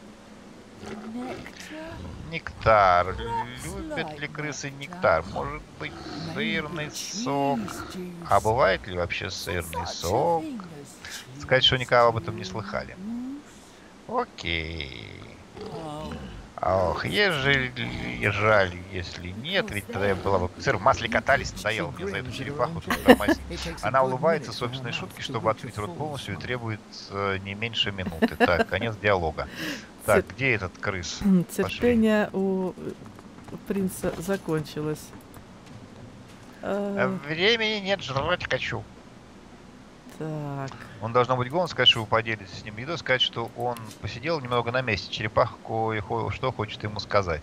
Speaker 4: Нектар. Любят ли крысы нектар? Может быть, сырный сок? А бывает ли вообще сырный сок? Сказать, что никого об этом не слыхали. Окей. Ох, ежели, жаль, если нет, ведь тогда была бы... Сыр в масле катались, надоело мне за эту черепаху тут тормозить. Она улыбается собственной шутки, чтобы открыть рот полностью, и требует э, не меньше минуты. Так, конец диалога. Так, где этот крыс?
Speaker 2: Терпение у принца закончилось. А...
Speaker 4: Времени нет, жрать хочу.
Speaker 2: Так.
Speaker 4: Он должно быть голоден, сказать, что вы поделитесь с ним едой, сказать, что он посидел немного на месте. Черепаха кое-что хочет ему сказать.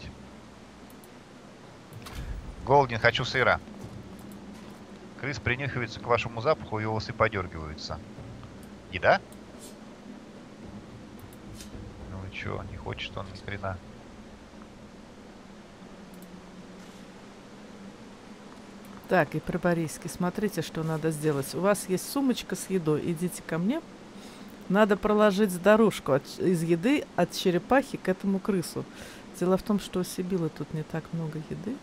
Speaker 4: Голоден, хочу сыра. Крыс принюхивается к вашему запаху, и волосы подергиваются. Еда? Ну и чё, не хочет он ни хрена.
Speaker 2: Так, и приборейский, смотрите, что надо сделать. У вас есть сумочка с едой, идите ко мне. Надо проложить дорожку от, из еды от черепахи к этому крысу. Дело в том, что у Сибилы тут не так много еды.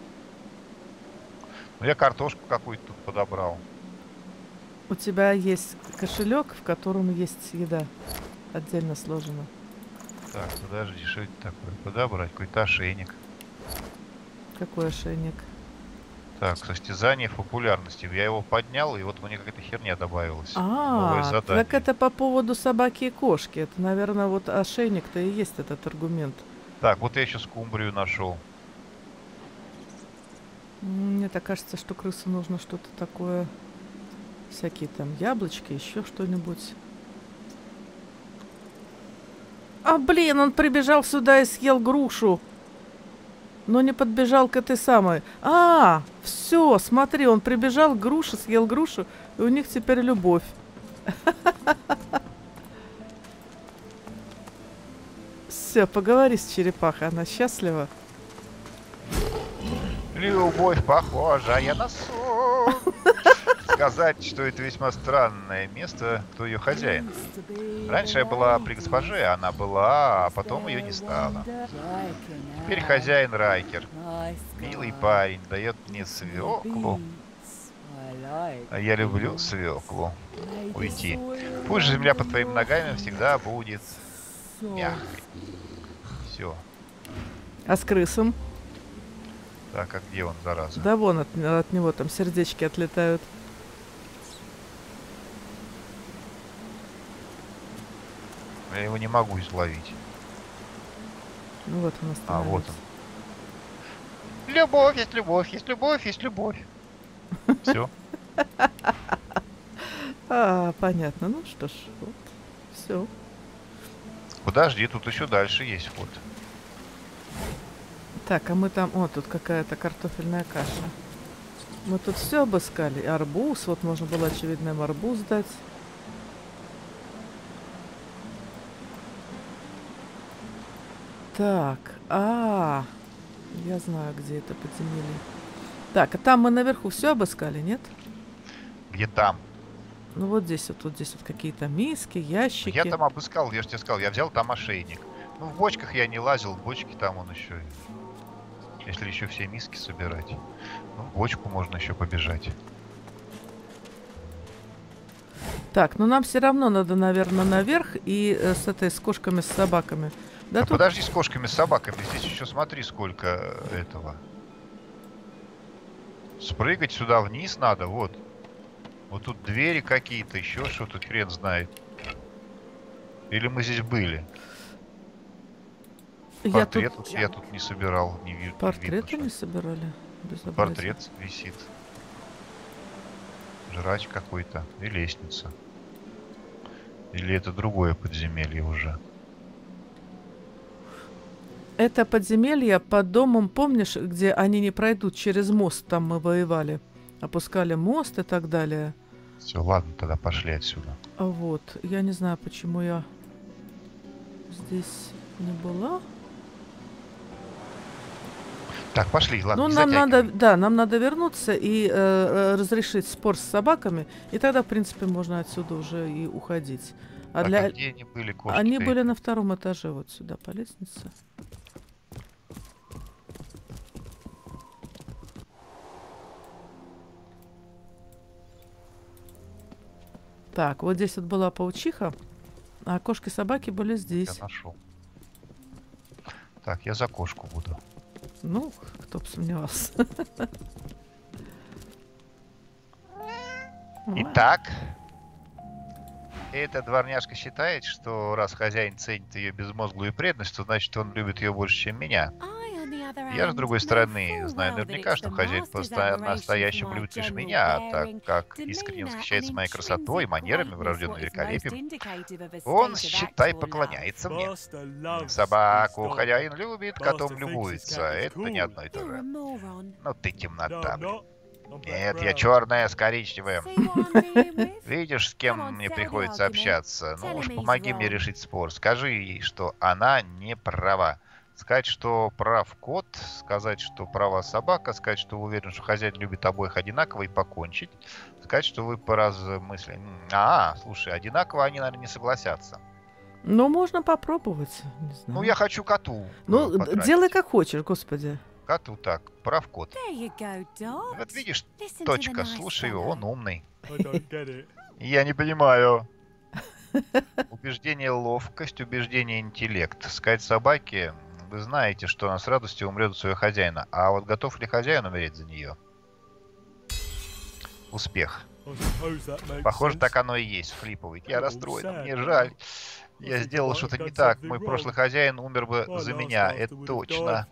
Speaker 4: Ну, я картошку какую-то тут подобрал.
Speaker 2: У тебя есть кошелек, в котором есть еда. Отдельно сложено.
Speaker 4: Так, подожди, что это такое? Подобрать какой-то ошейник.
Speaker 2: Какой ошейник?
Speaker 4: Так, состязание в популярности. Я его поднял, и вот мне какая-то херня добавилась.
Speaker 2: А, так это по поводу собаки и кошки. Это, наверное, вот ошейник-то и есть этот аргумент.
Speaker 4: Так, вот я еще скумбрию нашел.
Speaker 2: Мне так кажется, что крысу нужно что-то такое... Всякие там яблочки, еще что-нибудь. А, блин, он прибежал сюда и съел грушу. Но не подбежал к этой самой. А, все, смотри, он прибежал к груше, съел грушу, и у них теперь любовь. Все, поговори с черепахой, она счастлива.
Speaker 4: Любовь похожая на сон. Сказать, что это весьма странное место, кто ее хозяин. Раньше я была при госпоже, она была, а потом ее не стало. Теперь хозяин Райкер. Милый парень, дает мне свеклу. А я люблю свеклу. Уйти. Пусть земля под твоими ногами всегда будет мягкой. Все.
Speaker 2: А с крысом?
Speaker 4: Так, а где он, зараза?
Speaker 2: Да вон от, от него там сердечки отлетают.
Speaker 4: Я его не могу изловить.
Speaker 2: Ну вот он
Speaker 4: А, вот
Speaker 2: остановился.
Speaker 4: он. Любовь есть любовь, есть любовь, есть любовь. Все.
Speaker 2: А, понятно. Ну что ж, вот. Все.
Speaker 4: Подожди, тут еще дальше есть вход.
Speaker 2: Так, а мы там... О, тут какая-то картофельная каша. Мы тут все обыскали. И арбуз. Вот можно было, очевидно, им арбуз дать. Так, а, я знаю, где это подземелье. Так, а там мы наверху все обыскали, нет?
Speaker 4: Где там?
Speaker 2: Ну вот здесь вот, вот здесь вот какие-то миски, ящики.
Speaker 4: Я там обыскал, я же тебе сказал, я взял там ошейник. Ну, в бочках я не лазил, в бочке там он еще. Если еще все миски собирать. Ну, в бочку можно еще побежать.
Speaker 2: Так, ну нам все равно надо, наверное, наверх и э, с этой, с кошками, с собаками. Да
Speaker 4: А
Speaker 2: тут...
Speaker 4: подожди с кошками, с собаками. Здесь еще смотри, сколько этого. Спрыгать сюда вниз надо, вот. Вот тут двери какие-то, еще что-то, хрен знает. Или мы здесь были?
Speaker 2: Я
Speaker 4: Портрет
Speaker 2: тут...
Speaker 4: вот я тут не собирал, не, ви-
Speaker 2: Портреты
Speaker 4: не видно.
Speaker 2: не собирали? Безобразие.
Speaker 4: Портрет висит. Жрач какой-то. И лестница. Или это другое подземелье уже?
Speaker 2: Это подземелье под домом, помнишь, где они не пройдут через мост, там мы воевали. Опускали мост и так далее.
Speaker 4: Все, ладно, тогда пошли отсюда.
Speaker 2: А вот, я не знаю, почему я здесь не была.
Speaker 4: Так, пошли, ладно,
Speaker 2: Ну,
Speaker 4: не
Speaker 2: нам надо,
Speaker 4: затягивай.
Speaker 2: да, нам надо вернуться и э, э, разрешить спор с собаками, и тогда, в принципе, можно отсюда уже и уходить. А
Speaker 4: Так,
Speaker 2: для...
Speaker 4: а где они были, кошки?
Speaker 2: Они были на втором этаже, вот сюда по лестнице. Так, вот здесь вот была паучиха, а кошки-собаки были
Speaker 4: Я
Speaker 2: здесь.
Speaker 4: нашел. Так, я за кошку буду.
Speaker 2: Ну, кто бы сомневался.
Speaker 4: Итак, эта дворняжка считает, что раз хозяин ценит ее безмозглую преданность, то значит он любит ее больше, чем меня. Я же, с другой стороны, знаю наверняка, что хозяин по-настоящему любит лишь меня, так как искренне восхищается моей красотой, манерами, врожденным великолепием. Он, считай, поклоняется мне. Собаку хозяин любит, котом любуется. Это не одно и то же. Ну ты темнота, блин. Нет, я черная с коричневым. Видишь, с кем мне приходится общаться? Ну уж помоги мне решить спор. Скажи ей, что она не права. Сказать, что прав кот, сказать, что права собака, сказать, что уверен, что хозяин любит обоих одинаково и покончить. Сказать, что вы поразмыслили. А, слушай, одинаково они, наверное, не согласятся.
Speaker 2: Ну, можно попробовать. Не знаю.
Speaker 4: Ну, я хочу коту.
Speaker 2: Ну,
Speaker 4: э, потратить.
Speaker 2: делай как хочешь, господи.
Speaker 4: Коту так, прав кот. Вот видишь, точка, слушай его, он умный. Я не понимаю. Убеждение ловкость, убеждение интеллект. Сказать собаке, вы знаете, что она с радостью умрет за своего хозяина. А вот готов ли хозяин умереть за нее? Успех. Похоже, так оно и есть, флипывает. Я расстроен, мне жаль. Я сделал что-то не так. Мой прошлый хозяин умер бы за меня, это точно.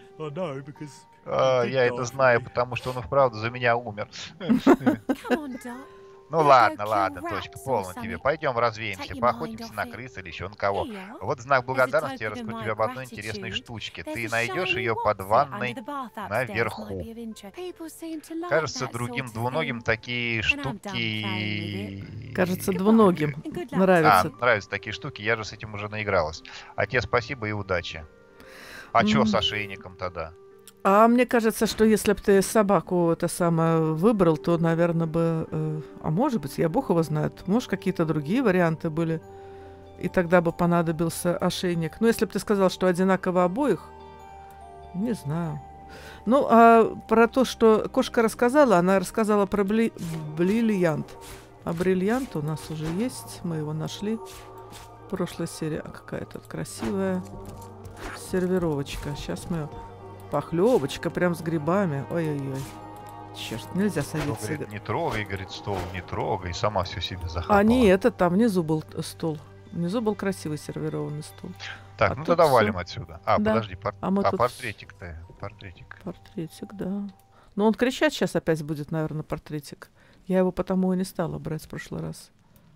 Speaker 4: А, я это знаю, потому что он и вправду за меня умер. Ну ладно, ладно, точка, полно тебе. Пойдем развеемся, поохотимся на крыс или еще на кого. Вот в знак благодарности я расскажу тебе об одной интересной штучке. Ты найдешь ее под ванной наверху. Кажется, другим двуногим такие штуки...
Speaker 2: Кажется, двуногим
Speaker 4: А,
Speaker 2: нравится.
Speaker 4: нравятся такие штуки, я же с этим уже наигралась. А тебе спасибо и удачи. А чё с ошейником тогда?
Speaker 2: А мне кажется, что если бы ты собаку это самое выбрал, то, наверное, бы... Э, а может быть, я бог его знает, может, какие-то другие варианты были. И тогда бы понадобился ошейник. Но если бы ты сказал, что одинаково обоих, не знаю. Ну, а про то, что кошка рассказала, она рассказала про бли... бриллиант. А бриллиант у нас уже есть, мы его нашли. Прошлая серия. А какая тут красивая сервировочка. Сейчас мы... Похлебочка прям с грибами. Ой-ой-ой. Черт, нельзя
Speaker 4: Ну,
Speaker 2: садиться.
Speaker 4: говорит, не трогай, говорит, стол, не трогай. Сама все себе захапала.
Speaker 2: А не это, там внизу был т- стол. Внизу был красивый сервированный стол.
Speaker 4: Так,
Speaker 2: а
Speaker 4: ну
Speaker 2: тут
Speaker 4: тогда
Speaker 2: всё.
Speaker 4: валим отсюда. А,
Speaker 2: Да.
Speaker 4: подожди, пор-
Speaker 2: А мы
Speaker 4: а
Speaker 2: тут
Speaker 4: портретик-то? Портретик.
Speaker 2: Портретик, да. Но он кричать сейчас опять будет, наверное, портретик. Я его потому и не стала брать в прошлый раз.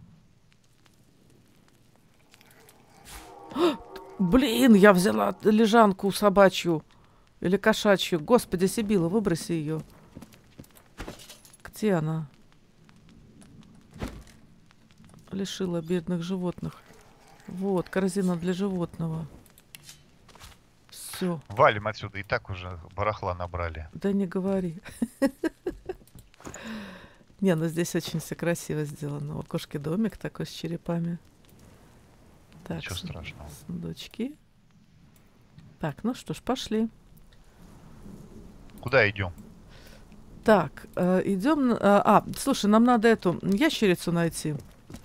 Speaker 2: Блин, я взяла лежанку собачью. Или кошачью. Господи, Сибила, выброси ее. Где она? Лишила бедных животных. Вот, корзина для животного. Все.
Speaker 4: Валим отсюда, и так уже барахла набрали.
Speaker 2: Да не говори. Не, ну здесь очень все красиво сделано. У кошки домик такой с черепами. Так,
Speaker 4: Ничего
Speaker 2: сун-
Speaker 4: страшного.
Speaker 2: сундучки. Так, ну что ж, пошли.
Speaker 4: Куда идем?
Speaker 2: Так, э, идем. на- А, а, слушай, нам надо эту ящерицу найти.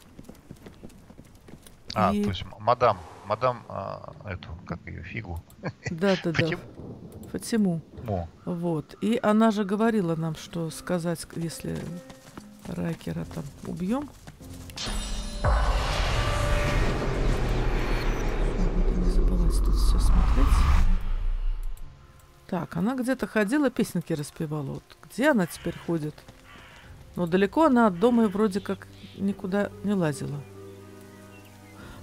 Speaker 4: А,
Speaker 2: И-
Speaker 4: то есть м- мадам, мадам, а, эту, как ее, фигу.
Speaker 2: Да, да, да.
Speaker 4: Фатиму.
Speaker 2: Фатиму. Вот. И она же говорила нам, что сказать, к- если Райкера там убьем. Надо не забывать тут все смотреть. Так, она где-то ходила, песенки распевала. Вот где она теперь ходит? Но далеко она от дома и вроде как никуда не лазила.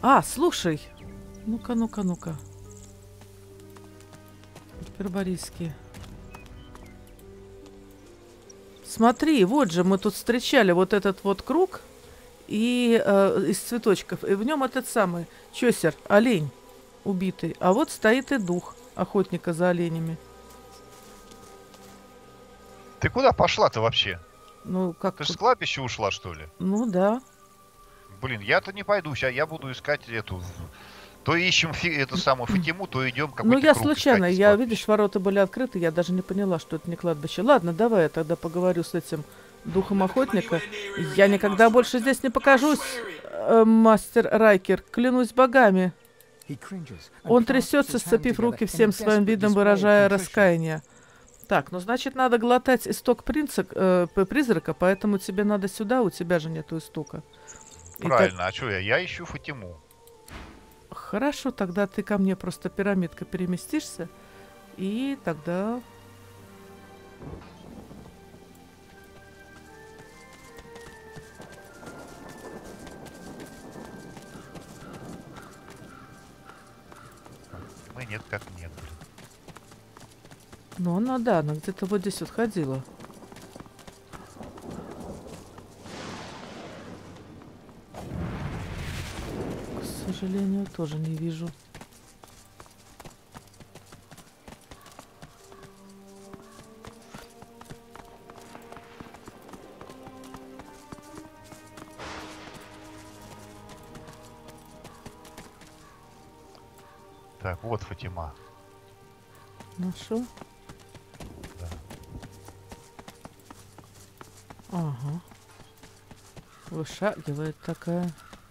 Speaker 2: А, слушай. Ну-ка, ну-ка, ну-ка. Гиперборейские. Смотри, вот же мы тут встречали вот этот вот круг и э, из цветочков. И в нем этот самый чосер, олень убитый. А вот стоит и дух охотника за оленями.
Speaker 4: Ты куда пошла-то вообще?
Speaker 2: Ну, как
Speaker 4: Ты же с
Speaker 2: тут?
Speaker 4: кладбища ушла, что ли?
Speaker 2: Ну да.
Speaker 4: Блин, я-то не пойду, сейчас я буду искать эту... То ищем фи... эту самую Фатиму, то идем какой-то
Speaker 2: Ну, я
Speaker 4: круг
Speaker 2: случайно,
Speaker 4: искать из
Speaker 2: я,
Speaker 4: кладбища.
Speaker 2: видишь, ворота были открыты, я даже не поняла, что это не кладбище. Ладно, давай я тогда поговорю с этим духом охотника. Я никогда больше здесь не покажусь, э, мастер Райкер, клянусь богами.
Speaker 6: He cringes and
Speaker 2: Он
Speaker 6: clasps
Speaker 2: трясется,
Speaker 6: his hand
Speaker 2: сцепив
Speaker 6: together
Speaker 2: руки
Speaker 6: in
Speaker 2: всем
Speaker 6: a
Speaker 2: своим
Speaker 6: desperate
Speaker 2: видом,
Speaker 6: display of
Speaker 2: выражая
Speaker 6: contrition.
Speaker 2: раскаяние. Так, ну значит, надо глотать исток принца, э, п- призрака, поэтому тебе надо сюда, у тебя же нету истока. И так-
Speaker 4: Правильно, а что я? Я ищу Фатиму.
Speaker 2: Хорошо, тогда ты ко мне просто пирамидкой переместишься, и тогда...
Speaker 4: Мы нет, как нет, блин.
Speaker 2: Ну, она, да, она где-то вот здесь вот ходила. К сожалению, тоже не вижу.
Speaker 4: Так, вот Фатима.
Speaker 2: Нашел?
Speaker 4: Да.
Speaker 2: Ага. Вышагивает такая.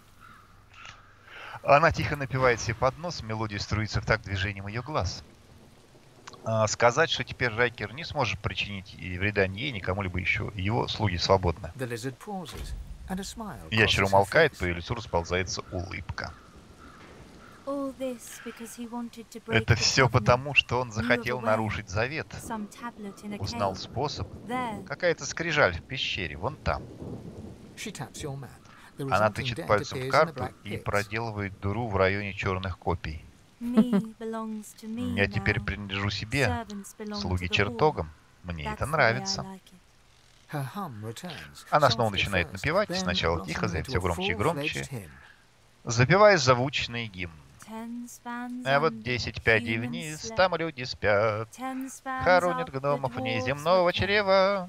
Speaker 4: Она тихо напевает себе под нос, мелодия струится в такт движением ее глаз. А, сказать, что теперь Райкер не сможет причинить и вреда ни ей, ни кому-либо еще. Его слуги свободны.
Speaker 6: The lizard pauses, and a smile
Speaker 4: Ящер
Speaker 6: crosses her
Speaker 4: умолкает,
Speaker 6: face.
Speaker 4: по ее лицу расползается улыбка.
Speaker 7: All this because he wanted to break
Speaker 4: Это
Speaker 7: the
Speaker 4: все
Speaker 7: covenant.
Speaker 4: потому, что он
Speaker 7: Knew of
Speaker 4: захотел
Speaker 7: a way,
Speaker 4: нарушить завет.
Speaker 7: some tablet in a
Speaker 4: Узнал
Speaker 7: cave.
Speaker 4: способ.
Speaker 7: There,
Speaker 4: Какая-то скрижаль в пещере, вон там.
Speaker 6: She taps your map. The
Speaker 4: Она
Speaker 6: resulting
Speaker 4: тычет
Speaker 6: dent
Speaker 4: пальцем
Speaker 6: appears
Speaker 4: в
Speaker 6: in the
Speaker 4: карту
Speaker 6: black
Speaker 4: и
Speaker 6: pits.
Speaker 4: проделывает дыру в районе черных копий.
Speaker 7: me belongs to me
Speaker 4: Я теперь
Speaker 7: now.
Speaker 4: принадлежу себе,
Speaker 7: Servants belong
Speaker 4: слуги
Speaker 7: to the hall.
Speaker 4: чертогам. Мне
Speaker 7: That's
Speaker 4: это
Speaker 7: the way I
Speaker 4: нравится.
Speaker 7: like it.
Speaker 6: Her hum returns,
Speaker 4: Она снова
Speaker 6: softly
Speaker 4: начинает
Speaker 6: first,
Speaker 4: напевать,
Speaker 6: then
Speaker 4: сначала тихо,
Speaker 6: blossoming
Speaker 4: затем
Speaker 6: into
Speaker 4: все
Speaker 6: a
Speaker 4: громче и громче,
Speaker 6: full-fledged hymn.
Speaker 4: запевая звучный гимн.
Speaker 7: Ten spans
Speaker 4: А вот
Speaker 7: under,
Speaker 4: десять пядей
Speaker 7: humans
Speaker 4: вниз,
Speaker 7: slept.
Speaker 4: там люди спят,
Speaker 7: Ten spans
Speaker 4: хоронят
Speaker 7: up, the
Speaker 4: гномов
Speaker 7: dwarves
Speaker 4: неземного
Speaker 7: were kept.
Speaker 4: чрева.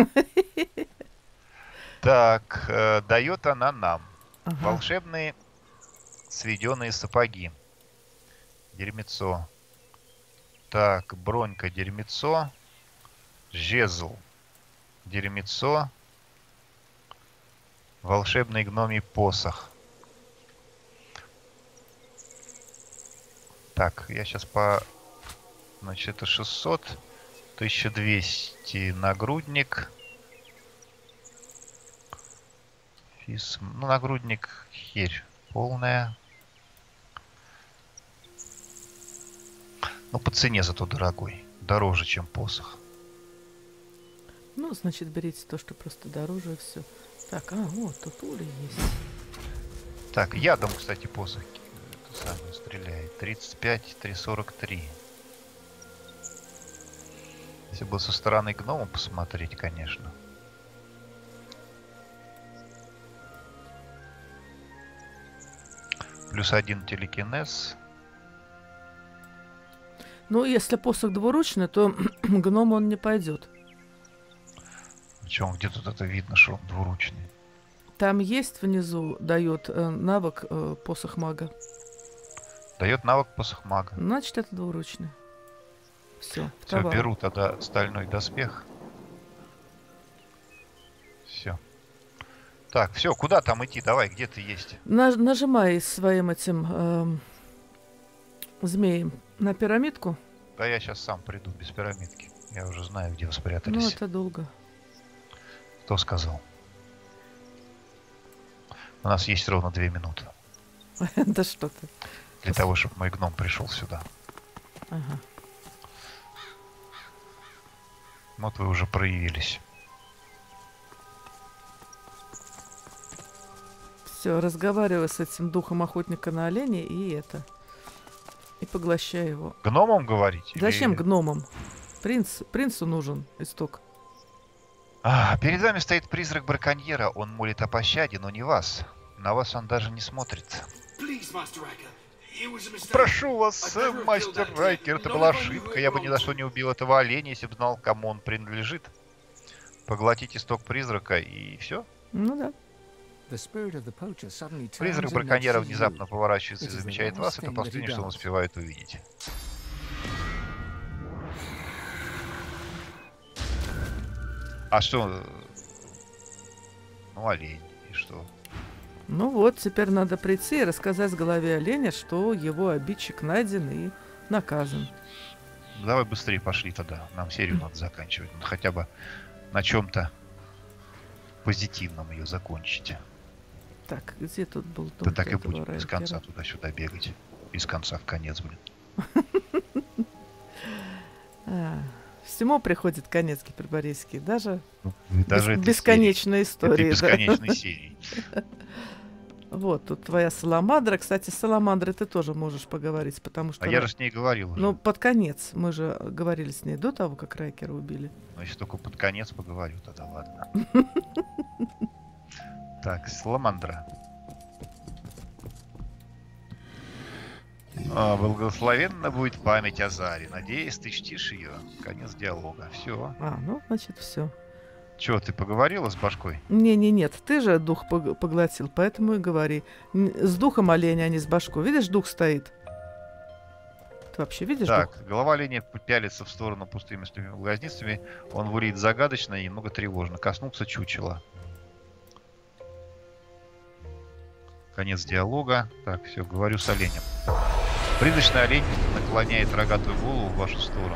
Speaker 4: Так, э, дает она нам
Speaker 2: Ага.
Speaker 4: волшебные сведенные сапоги. Дерьмецо. Так, бронька, дерьмецо. Жезл. Дерьмецо. Волшебный гномий посох. Так, я сейчас по... Значит, это шестьсот. тысяча двести нагрудник. Фис... Ну, нагрудник херь полная. Ну, по цене зато дорогой. Дороже, чем посох.
Speaker 2: Ну, значит, берите то, что просто дороже, и все. Так, а, вот, тут ули есть.
Speaker 4: Так, ядом, кстати, посох это самое стреляет. тридцать пять, триста сорок три. Если бы со стороны гнома посмотреть, конечно. Плюс один телекинез.
Speaker 2: Ну, если посох двуручный, то гном он не пойдет.
Speaker 4: Причем где тут это видно, что он двуручный.
Speaker 2: Там есть внизу, дает э, навык э, посох мага.
Speaker 4: Дает навык посох мага.
Speaker 2: Значит, это двуручный. Все,
Speaker 4: Все, беру тогда стальной доспех. Все. Так, все, куда там идти? Давай, где ты есть?
Speaker 2: Нажимай своим этим эм, змеем на пирамидку.
Speaker 4: Да я сейчас сам приду без пирамидки. Я уже знаю, где вы
Speaker 2: Ну,
Speaker 4: спрятались.
Speaker 2: это долго.
Speaker 4: Кто сказал? У нас есть ровно две минуты.
Speaker 2: Да что ты.
Speaker 4: Для того, чтобы мой гном пришел сюда.
Speaker 2: Ага.
Speaker 4: Вот вы уже проявились.
Speaker 2: Все, разговаривай с этим духом охотника на оленей и это. И поглощай его.
Speaker 4: Гномом говорить?
Speaker 2: Зачем
Speaker 4: или-
Speaker 2: гномам? Принц, принцу нужен исток.
Speaker 4: А, перед вами стоит призрак браконьера. Он молит о пощаде, но не вас. На вас он даже не смотрит. Прошу вас, э, мастер Райкер, это была ошибка. Я бы ни за что не убил этого оленя, если бы знал, кому он принадлежит. Поглотите исток призрака и все.
Speaker 2: Ну да.
Speaker 6: The spirit of the poacher suddenly turns
Speaker 4: Призрак
Speaker 6: and
Speaker 4: браконьера
Speaker 6: notices
Speaker 4: внезапно
Speaker 6: you.
Speaker 4: поворачивается и
Speaker 6: It is the
Speaker 4: замечает
Speaker 6: last
Speaker 4: вас. Это
Speaker 6: thing that he
Speaker 4: последнее, что он
Speaker 6: does.
Speaker 4: успевает увидеть. А что? Ну, олень. И что?
Speaker 2: Ну вот, теперь надо прийти и рассказать голове оленя, что его обидчик найден и наказан.
Speaker 4: Давай быстрее пошли тогда. Нам серию надо заканчивать. Ну, хотя бы на чем-то позитивном ее закончите.
Speaker 2: Так, где тут был
Speaker 4: Да
Speaker 2: дом
Speaker 4: так и
Speaker 2: этого
Speaker 4: будем без
Speaker 2: Райкера?
Speaker 4: конца туда-сюда бегать. Из конца в конец, блин.
Speaker 2: А, всему приходит конец гиперборейский. Даже,
Speaker 4: Даже
Speaker 2: бес-
Speaker 4: этой
Speaker 2: бесконечной
Speaker 4: серии, этой
Speaker 2: истории. да.
Speaker 4: бесконечной серии.
Speaker 2: Вот, тут твоя саламандра. Кстати, с саламандрой ты тоже можешь поговорить, потому что...
Speaker 4: А я же с ней говорил уже.
Speaker 2: Ну, под конец. Мы же говорили с ней до того, как Райкера убили.
Speaker 4: Ну, если только под конец поговорю, тогда ладно. Так, Саламандра. А, благословенна будет память о Заре. Надеюсь, ты чтишь ее. Конец диалога. Все.
Speaker 2: А, ну, значит, все.
Speaker 4: Че, ты поговорила с башкой?
Speaker 2: Не-не, нет, ты же дух пог- поглотил, поэтому и говори. Н- С духом оленя, а не с башкой. Видишь, дух стоит? Ты вообще видишь дух?
Speaker 4: Так, голова оленя пялится в сторону пустыми слепыми глазницами. Он выглядит загадочно и немного тревожно. Коснулся чучела. Конец диалога. Так, все, говорю с оленем. Призрачный олень наклоняет рогатую голову в вашу сторону.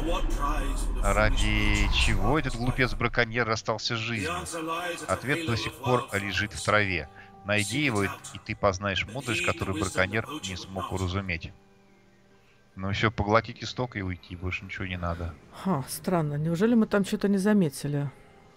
Speaker 4: Ради чего этот глупец-браконьер расстался с жизнью? Ответ до сих пор лежит в траве. Найди его, и ты познаешь мудрость, которую браконьер не смог уразуметь. Ну все, поглотить исток и уйти, больше ничего не надо.
Speaker 2: Ха, странно, неужели мы там что-то не заметили?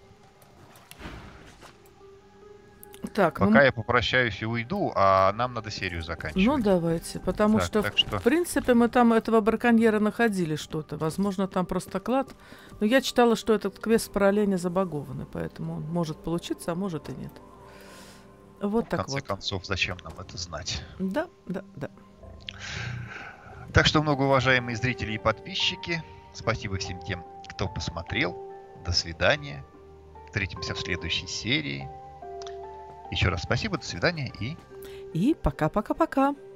Speaker 2: Так, ну,
Speaker 4: Пока я попрощаюсь и уйду, а нам надо серию заканчивать.
Speaker 2: ну давайте, потому
Speaker 4: Так,
Speaker 2: что,
Speaker 4: так что-
Speaker 2: в принципе, мы там этого браконьера находили что-то. Возможно, там просто клад. Но я читала, что этот квест про оленя забагованный, поэтому он может получиться, а может и нет. Вот
Speaker 4: В
Speaker 2: так
Speaker 4: конце
Speaker 2: вот.
Speaker 4: концов, зачем нам это знать?
Speaker 2: Да, да, да.
Speaker 4: Так что, многоуважаемые зрители и подписчики, спасибо всем тем, кто посмотрел. До свидания. Встретимся в следующей серии. Еще раз спасибо, до свидания и...
Speaker 2: И пока-пока-пока.